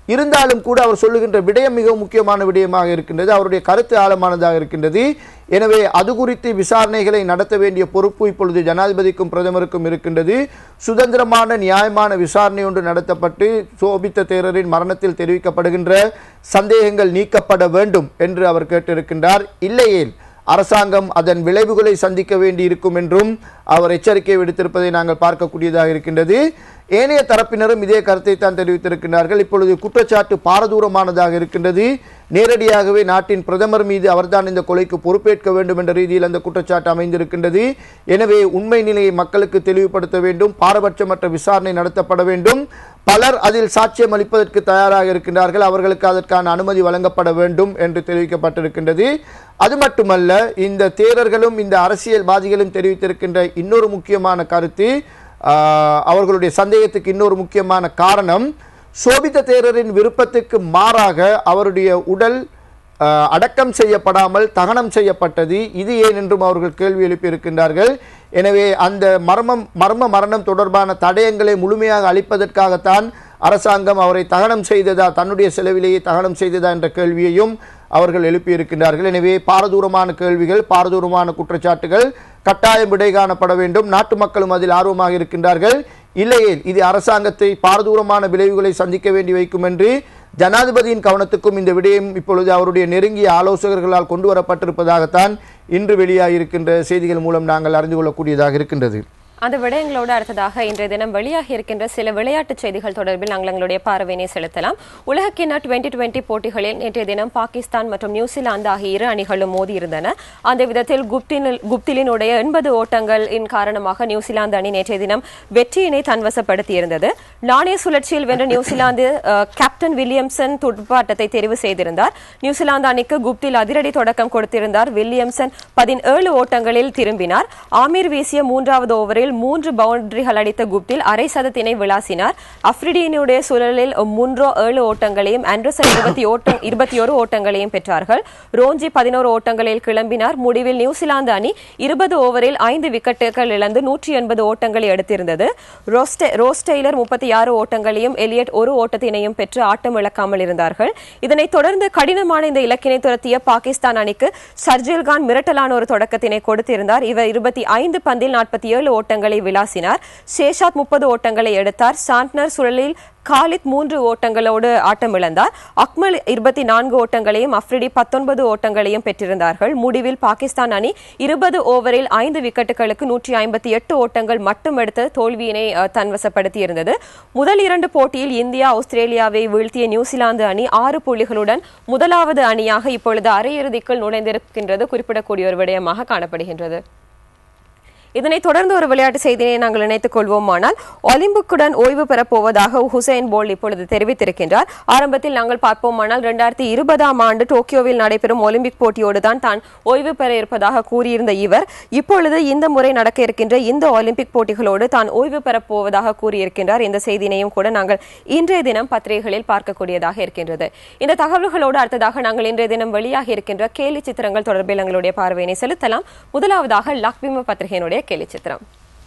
இருந்தாலும் கூட அவர் சொல்லுகின்ற விடயம் மிகவும் முக்கியமான விடயமாக இருக்கின்றது. அவருடைய கருத்து ஆழமானதாக இருக்கின்றது. எனவே அது குறித்து விசாரணைகளை நடத்த வேண்டிய பொறுப்பு இப்பொழுது ஜனாதிபதிக்கும் பிரதமருக்கும் இருக்கின்றது. சுதந்திரமான நியாயமான விசாரணை ஒன்று நடத்தப்பட்டு சோபித்த தேரரின் மரணத்தில் தெரிவிக்கப்படுகின்ற சந்தேகங்கள் நீக்கப்பட வேண்டும் என்று அவர் கேட்டிருக்கின்றார். இல்லையேல் அரசாங்கம் அதன் விளைவுகளை சந்திக்க வேண்டி இருக்கும் என்றும் அவர் எச்சரிக்கை விடுத்திருப்பதை நாங்கள் பார்க்கக்கூடியதாக இருக்கின்றது. ஏனைய தரப்பினரும் இதே கருத்தை தான் தெரிவித்திருக்கிறார்கள். இப்பொழுது குற்றச்சாட்டு பாரதூரமானதாக இருக்கின்றது. நேரடியாகவே நாட்டின் பிரதமர் மீது அவர்தான் இந்த கொலைக்கு பொறுப்பேற்க வேண்டும் என்ற ரீதியில் அந்த குற்றச்சாட்டு அமைந்திருக்கின்றது. எனவே உண்மை நிலையை மக்களுக்கு தெளிவுபடுத்த வேண்டும். பாரபட்சமற்ற விசாரணை நடத்தப்பட வேண்டும். பலர் அதில் சாட்சியம் அளிப்பதற்கு தயாராக இருக்கின்றார்கள். அவர்களுக்கு அதற்கான அனுமதி வழங்கப்பட வேண்டும் என்று தெரிவிக்கப்பட்டிருக்கின்றது. அது மட்டுமல்ல, இந்த தேரர்களும் இந்த அரசியல்வாதிகளும் தெரிவித்திருக்கின்ற இன்னொரு முக்கியமான கருத்து, அவர்களுடைய சந்தேகத்துக்கு இன்னொரு முக்கியமான காரணம், சோபித்த தேரரின் விருப்பத்துக்கு மாறாக அவருடைய உடல் அடக்கம் செய்யப்படாமல் தகனம் செய்யப்பட்டது. இது ஏன் என்றும் அவர்கள் கேள்வி எழுப்பியிருக்கின்றார்கள். எனவே அந்த மர்ம மரணம் தொடர்பான தடயங்களை முழுமையாக அளிப்பதற்காகத்தான் அரசாங்கம் அவரை தகனம் செய்ததா, தன்னுடைய செலவிலேயே தகனம் செய்ததா என்ற கேள்வியையும் அவர்கள் எழுப்பியிருக்கின்றார்கள். எனவே பாரதூரமான கேள்விகள், பாரதூரமான குற்றச்சாட்டுகள் கட்டாயம் விடை காணப்பட வேண்டும். நாட்டு மக்களும் அதில் ஆர்வமாக இருக்கின்றார்கள். இல்லையே இது அரசாங்கத்தை பாரதூரமான விளைவுகளை சந்திக்க வேண்டி வைக்கும் என்று ஜனாதிபதியின் கவனத்துக்கும் இந்த விடயம் இப்பொழுது அவருடைய நெருங்கிய ஆலோசகர்களால் கொண்டு வரப்பட்டிருப்பதாகத்தான் இன்று வெளியாகியிருக்கின்ற செய்திகள் மூலம் நாங்கள் அறிந்து கொள்ளக்கூடியதாக இருக்கின்றது. அந்த விடயங்களோடு அடுத்ததாக இன்றைய தினம் வெளியாக இருக்கின்ற சில விளையாட்டுச் செய்திகள் தொடர்பில் நாங்கள் எங்களுடைய பார்வையினை செலுத்தலாம். உலகக்கிண்ண 2020 போட்டிகளில் நேற்றைய தினம் பாகிஸ்தான் மற்றும் நியூசிலாந்து ஆகிய இரு அணிகளும் மோதி இருந்தன. அந்த விதத்தில் குப்திலினுடைய 80 ஓட்டங்களின் காரணமாக நியூசிலாந்து அணி நேற்றைய தினம் வெற்றியினை தன்வசப்படுத்தியிருந்தது. நாணய சுழற்சியில் வென்ற நியூசிலாந்து கேப்டன் வில்லியம்சன் துடுப்பாட்டத்தை தெரிவு செய்திருந்தார். நியூசிலாந்து அணிக்கு குப்தில் அதிரடி தொடக்கம் கொடுத்திருந்தார். வில்லியம்சன் 17 ஓட்டங்களில் திரும்பினார். ஆமீர் வீசிய 3வது ஓவரில் 3 பவுண்டரிகள் அடித்த குப்தில் அரை சதத்தினை விளாசினார். அப்ரிடியினுடைய சுழலில் 7 ஓட்டங்களையும் ஆண்டர்சன் 21 ஓட்டங்களையும் பெற்றார்கள். ரோஞ்சி 11 ஓட்டங்களில் கிளம்பினார். முடிவில் நியூசிலாந்து அணி 20 ஓவரில் 5 விக்கெட்டுகள் இழந்து 180 ஓட்டங்களை எடுத்திருந்தது. ரோஸ் டெய்லர் 36 ஓட்டங்களையும் எலியட் 1 ஓட்டத்தினையும் பெற்று ஆட்டம் இழக்காமல் இருந்தார்கள். இதனைத் தொடர்ந்து கடினமான இந்த இலக்கினை துரத்திய பாகிஸ்தான் அணிக்கு ஷர்ஜில் கான் மிரட்டலான ஒரு தொடக்கத்தினை கொடுத்திருந்தார். இவர் 25 பந்தில் 47 ஓட்டங்களை விளாசினார். ஷேஷாத் 30 ஓட்டங்களை எடுத்தார். சாண்ட்னர் சுழலில் காலித் 3 ஓட்டங்களோடு ஆட்டம் இழந்தார். அக்மல் 24 ஓட்டங்களையும் அப்ரிடி 19 ஓட்டங்களையும் பெற்றிருந்தார்கள். முடிவில் பாகிஸ்தான் அணி 20 ஓவரில் 5 விக்கெட்டுகளுக்கு 158 ஓட்டங்கள் மட்டும் எடுத்த தோல்வியினை தன்வசப்படுத்தியிருந்தது. முதல் 2 போட்டியில் இந்தியா ஆஸ்திரேலியாவை வீழ்த்திய நியூசிலாந்து அணி 6 புள்ளிகளுடன் முதலாவது அணியாக இப்பொழுது அரையிறுதிக்குள் நுழைந்திருக்கின்றது குறிப்பிடக்கூடிய ஒரு விடயமாக காணப்படுகின்றது. இதனைத் தொடர்ந்து ஒரு விளையாட்டு செய்தியை நாங்கள் இணைத்துக் கொள்வோமானால், ஒலிம்பிக்குடன் ஓய்வு பெறப்போவதாக ஹுசைன் போல்ட் இப்பொழுது தெரிவித்திருக்கின்றார். ஆரம்பத்தில் நாங்கள் பார்ப்போமானால் 2020ஆம் ஆண்டு டோக்கியோவில் நடைபெறும் ஒலிம்பிக் போட்டியோடு தான் ஓய்வு பெற இருப்பதாக கூறியிருந்த இவர் இப்பொழுது இந்த முறை நடக்க இருக்கின்ற இந்த ஒலிம்பிக் போட்டிகளோடு தான் ஓய்வு பெறப்போவதாக கூறியிருக்கின்றார். இந்த செய்தியையும் கூட நாங்கள் இன்றைய தினம் பத்திரிகைகளில் பார்க்கக்கூடியதாக இருக்கின்றது. இந்த தகவல்களோடு அடுத்ததாக நாங்கள் இன்றைய தினம் வெளியாக இருக்கின்ற கேலி சித்திரங்கள் தொடர்பில் எங்களுடைய பார்வையினை செலுத்தலாம். முதலாவதாக லக்பிம பத்திரிகையினுடைய கேலி சித்திரம்.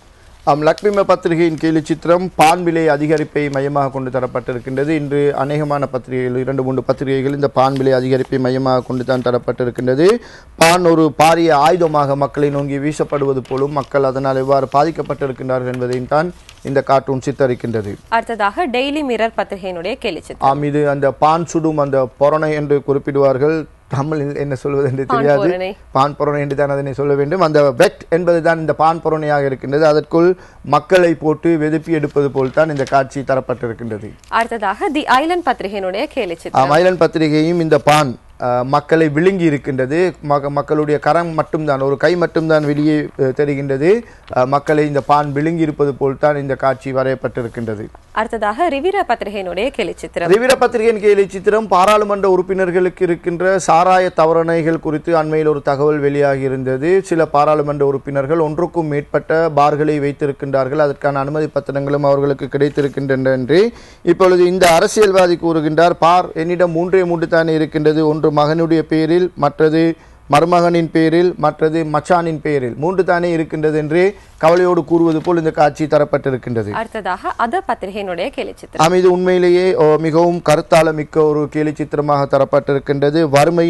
லக்பிம பத்திரிகையின் கேலி சித்திரம் பான் விலை அதிகரிப்பை மையமாக கொண்டு தரப்பட்டிருக்கின்றது. இன்று அநேகமான பத்திரிகைகள் 2-3 பத்திரிகைகள் இந்த பான் விலை அதிகரிப்பை மையமாக கொண்டு தான் தரப்பட்டிருக்கின்றது. பான் ஒரு பாரிய ஆயுதமாக மக்களை நோக்கி வீசப்படுவது போலும், மக்கள் அதனால் எவ்வாறு பாதிக்கப்பட்டிருக்கின்றார்கள் என்பதையும் தான் இந்த கார்ட்டூன் சித்தரிக்கின்றது. அடுத்ததாக டெய்லி மிரர் பத்திரிகையினுடைய கேலி சித்திரம். இது அந்த பான் சுடும் அந்த பொரணை என்று குறிப்பிடுவார்கள். தமிழில் என்ன சொல்வது என்று தெரியாது. பான் பொருணை என்று தான் அதனை சொல்ல வேண்டும். அந்த வெட் என்பதுதான் இந்த பான் பொருணையாக இருக்கின்றது. அதற்குள் மக்களை போட்டு வெதுப்பி எடுப்பது போல் தான் இந்த காட்சி தரப்பட்டிருக்கின்றது. அடுத்ததாக தி ஐலண்ட் பத்திரிகையினுடைய கேலி சித்திரம். ஐலண்ட் பத்திரிகையும் இந்த பான் மக்களை விழுங்கி இருக்கின்றது. மக்களுடைய கரம் மட்டும்தான், ஒரு கை மட்டும்தான் வெளியே தெரிகின்றது. மக்களை இந்த பான் விழுங்கி இருப்பது போல் தான் இந்த காட்சி வரையப்பட்டிருக்கின்றது. அடுத்ததாக ரிவிர பத்திரிகையினுடைய கேலி சித்திரம். ரிவிர பத்திரிகையின் கேலி சித்திரம் பாராளுமன்ற உறுப்பினர்களுக்கு இருக்கின்ற சாராய தவறணைகள் குறித்து அண்மையில் ஒரு தகவல் வெளியாகி இருந்தது. சில பாராளுமன்ற உறுப்பினர்கள் ஒன்றுக்கும் மேற்பட்ட பார்களை வைத்திருக்கின்றார்கள். அதற்கான அனுமதி பத்திரங்களும் அவர்களுக்கு கிடைத்திருக்கின்றன என்று இப்பொழுது இந்த அரசியல்வாதி கூறுகின்றார். பார் என்னிடம் 3 தானே இருக்கின்றது. ஒன்று மகனுடைய பெயரில், மற்றது மருமகனின் பேரில், மற்றது மச்சானின் பேரில் 3 தானே இருக்கின்றது என்று கவலையோடு கூறுவது போல் இந்த காட்சி தரப்பட்டிருக்கின்றது. அடுத்ததாக அத பத்திரிகையினுடைய கேலி சித்திரம். இது உண்மையிலேயே மிகவும் கருத்தாள மிக்க ஒரு கேலி சித்திரமாக தரப்பட்டிருக்கின்றது.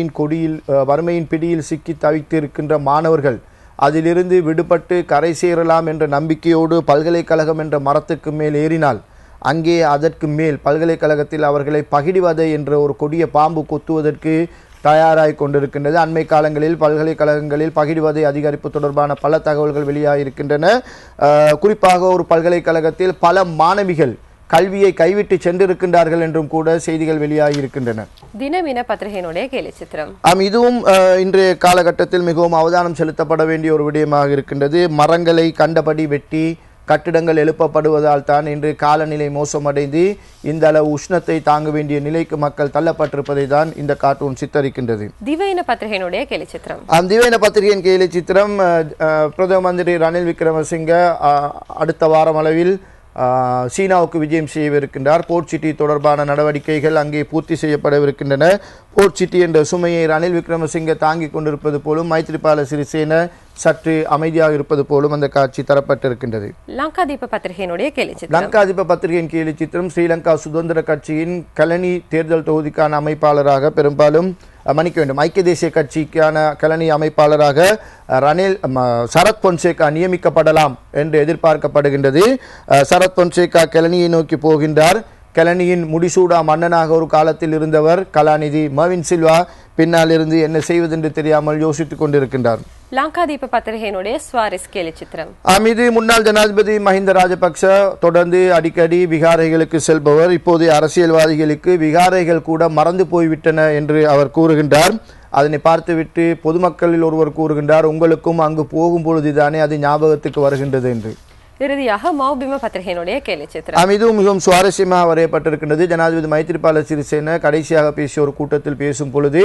வறுமையின் பிடியில் சிக்கி தவித்திருக்கின்ற மாணவர்கள் அதிலிருந்து விடுபட்டு கரை சேரலாம் என்ற நம்பிக்கையோடு பல்கலைக்கழகம் என்ற மரத்துக்கு மேல் ஏறினால் அங்கே அதற்கு மேல் பல்கலைக்கழகத்தில் அவர்களை பகிடிவதை என்ற ஒரு கொடிய பாம்பு கொத்துவதற்கு தயாராகி கொண்டிருக்கின்றது. அண்மை காலங்களில் பல்கலைக்கழகங்களில் பகிடிவதை அதிகரிப்பு தொடர்பான பல தகவல்கள் வெளியாகியிருக்கின்றன. குறிப்பாக ஒரு பல்கலைக்கழகத்தில் பல மாணவிகள் கல்வியை கைவிட்டு சென்றிருக்கின்றார்கள் என்றும் கூட செய்திகள் வெளியாகி இருக்கின்றன. தினமின பத்திரிகையினுடைய கேலி சித்திரம். இதுவும் இன்றைய காலகட்டத்தில் மிகவும் அவதானம் செலுத்தப்பட வேண்டிய ஒரு விடயமாக இருக்கின்றது. மரங்களை கண்டபடி வெட்டி கட்டிடங்கள் எழுப்பப்படுவதால் தான் இன்று காலநிலை மோசமடைந்து இந்த அளவு உஷ்ணத்தை தாங்க வேண்டிய நிலைக்கு மக்கள் தள்ளப்பட்டிருப்பதை தான் இந்த கார்ட்டூன் சித்தரிக்கின்றது. திவைன பத்திரிகையினுடைய கேலி சித்திரம். திவைன பத்திரிகையின் கேலி சித்திரம். பிரதம மந்திரி ரணில் விக்ரமசிங்க அடுத்த வாரம் அளவில் சீனாவுக்கு விஜயம் செய்யவிருக்கின்றார். போர்ட் சிட்டி தொடர்பான நடவடிக்கைகள் அங்கே பூர்த்தி செய்யப்படவிருக்கின்றன. போர்ட் சிட்டி என்ற சுமையை ரணில் விக்ரமசிங்க தாங்கிக் கொண்டிருப்பது போலும் மைத்ரிபால சிறிசேன சற்று அமைதியாக இருப்பது போலும் அந்த காட்சி தரப்பட்டிருக்கின்றது. லங்காதீப பத்திரிகையினுடைய கேலி சித்திரம். லங்காதீப பத்திரிகையின் கேலி சித்திரம். ஸ்ரீலங்கா சுதந்திர கட்சியின் கலனி தேர்தல் தொகுதிக்கான அமைப்பாளராக பெரும்பாலும் மன்னிக்க வேண்டும், ஐக்கிய தேசிய கட்சிக்கான கலனி அமைப்பாளராக ரணில் சரத் பொன்சேகா நியமிக்கப்படலாம் என்று எதிர்பார்க்கப்படுகின்றது. சரத் பொன்சேகா கலனியை நோக்கி போகின்றார். கலனியின் முடிசூடா மன்னனாக ஒரு காலத்தில் இருந்தவர் கலாநிதி மர்வின் சில்வா பின்னால் இருந்து என்ன செய்வதென்று தெரியாமல் யோசித்துக் கொண்டிருக்கின்றார். லங்காதீப பத்திரிகையினுடைய ஸ்வாரிஸ் கேலி சித்திரம். இது முன்னாள் ஜனாதிபதி மஹிந்த ராஜபக்ச தொடர்ந்து அடிக்கடி விகாரைகளுக்கு செல்பவர். இப்போது அரசியல்வாதிகளுக்கு விகாரைகள் கூட மறந்து போய்விட்டன என்று அவர் கூறுகின்றார். அதனை பார்த்துவிட்டு பொதுமக்களில் ஒருவர் கூறுகின்றார், உங்களுக்கும் அங்கு போகும் பொழுதுதானே அது ஞாபகத்துக்கு வருகின்றது என்று. இறுதியாக மௌபிம பத்திரிகையினுடைய கேலி சித்திரம். இதுவும் மிகவும் சுவாரஸ்யமாக வரையப்பட்டிருக்கின்றது. ஜனாதிபதி மைத்ரிபால சிறிசேன கடைசியாக பேசிய ஒரு கூட்டத்தில் பேசும் பொழுது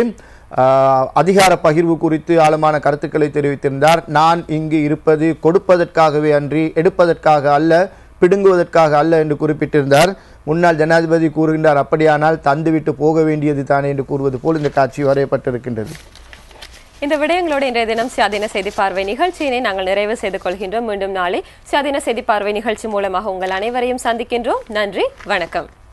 அதிகார பகிர்வு குறித்து ஆழமான கருத்துக்களை தெரிவித்திருந்தார். நான் இங்கு இருப்பது கொடுப்பதற்காகவே அன்றி எடுப்பதற்காக அல்ல, பிடுங்குவதற்காக அல்ல என்று குறிப்பிட்டிருந்தார். முன்னாள் ஜனாதிபதி கூறுகின்றார், அப்படியானால் தந்துவிட்டு போக வேண்டியது தானே என்று கூறுவது போல் இந்த காட்சி வரையப்பட்டிருக்கின்றது. இந்த விடயங்களோடு இன்றைய தினம் சுயாதீன செய்தி பார்வை நிகழ்ச்சியினை நாங்கள் நிறைவு செய்து கொள்கின்றோம். மீண்டும் நாளை சுயாதீன செய்தி பார்வை நிகழ்ச்சி மூலமாக உங்கள் அனைவரையும் சந்திக்கின்றோம். நன்றி, வணக்கம்.